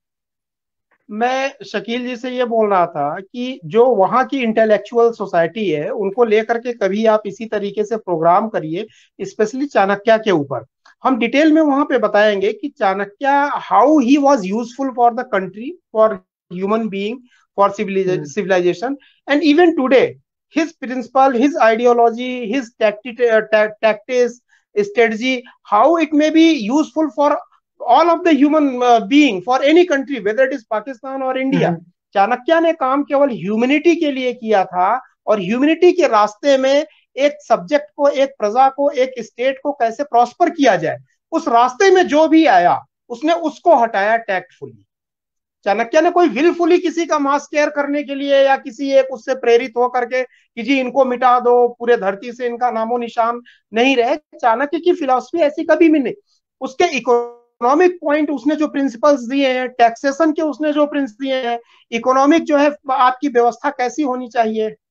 मैं शकील जी से ये बोल रहा था कि जो वहाँ की इंटेलेक्चुअल सोसाइटी है, उनको लेकर के कभी आप इसी तरीके से प्रोग्राम करिए, स्पेशली चाणक्य के ऊपर। हम डिटेल में वहां पे बताएंगे कि Chanakya, how he was useful for the country, for human being, for civilisation, and even today his principle, his ideology, his tactics, strategy, how it may be useful for all of the human being, for any country, whether it is Pakistan or India. Chanakya ने काम केवल humanity के लिए किया था, और humanity के रास्ते में एक सब्जेक्ट को, एक प्रजा को, एक स्टेट को कैसे प्रॉस्पर किया जाए, उस रास्ते में जो भी आया उसने उसको हटाया टैक्टफुली। चाणक्य ने कोई विलफुली किसी का मास केयर करने के लिए या किसी एक उससे प्रेरित होकर के कि जी इनको मिटा दो, पूरे धरती से इनका नामो निशान नहीं रहे। चाणक्य की फिलॉसफी ऐसी कभी भी नहीं। उसके इकोनॉमिक पॉइंट, उसने जो प्रिंसिपल्स दिए हैं, टैक्सेशन के उसने जो प्रिंसिपल दिए हैं, इकोनॉमिक जो है आपकी व्यवस्था कैसी होनी चाहिए,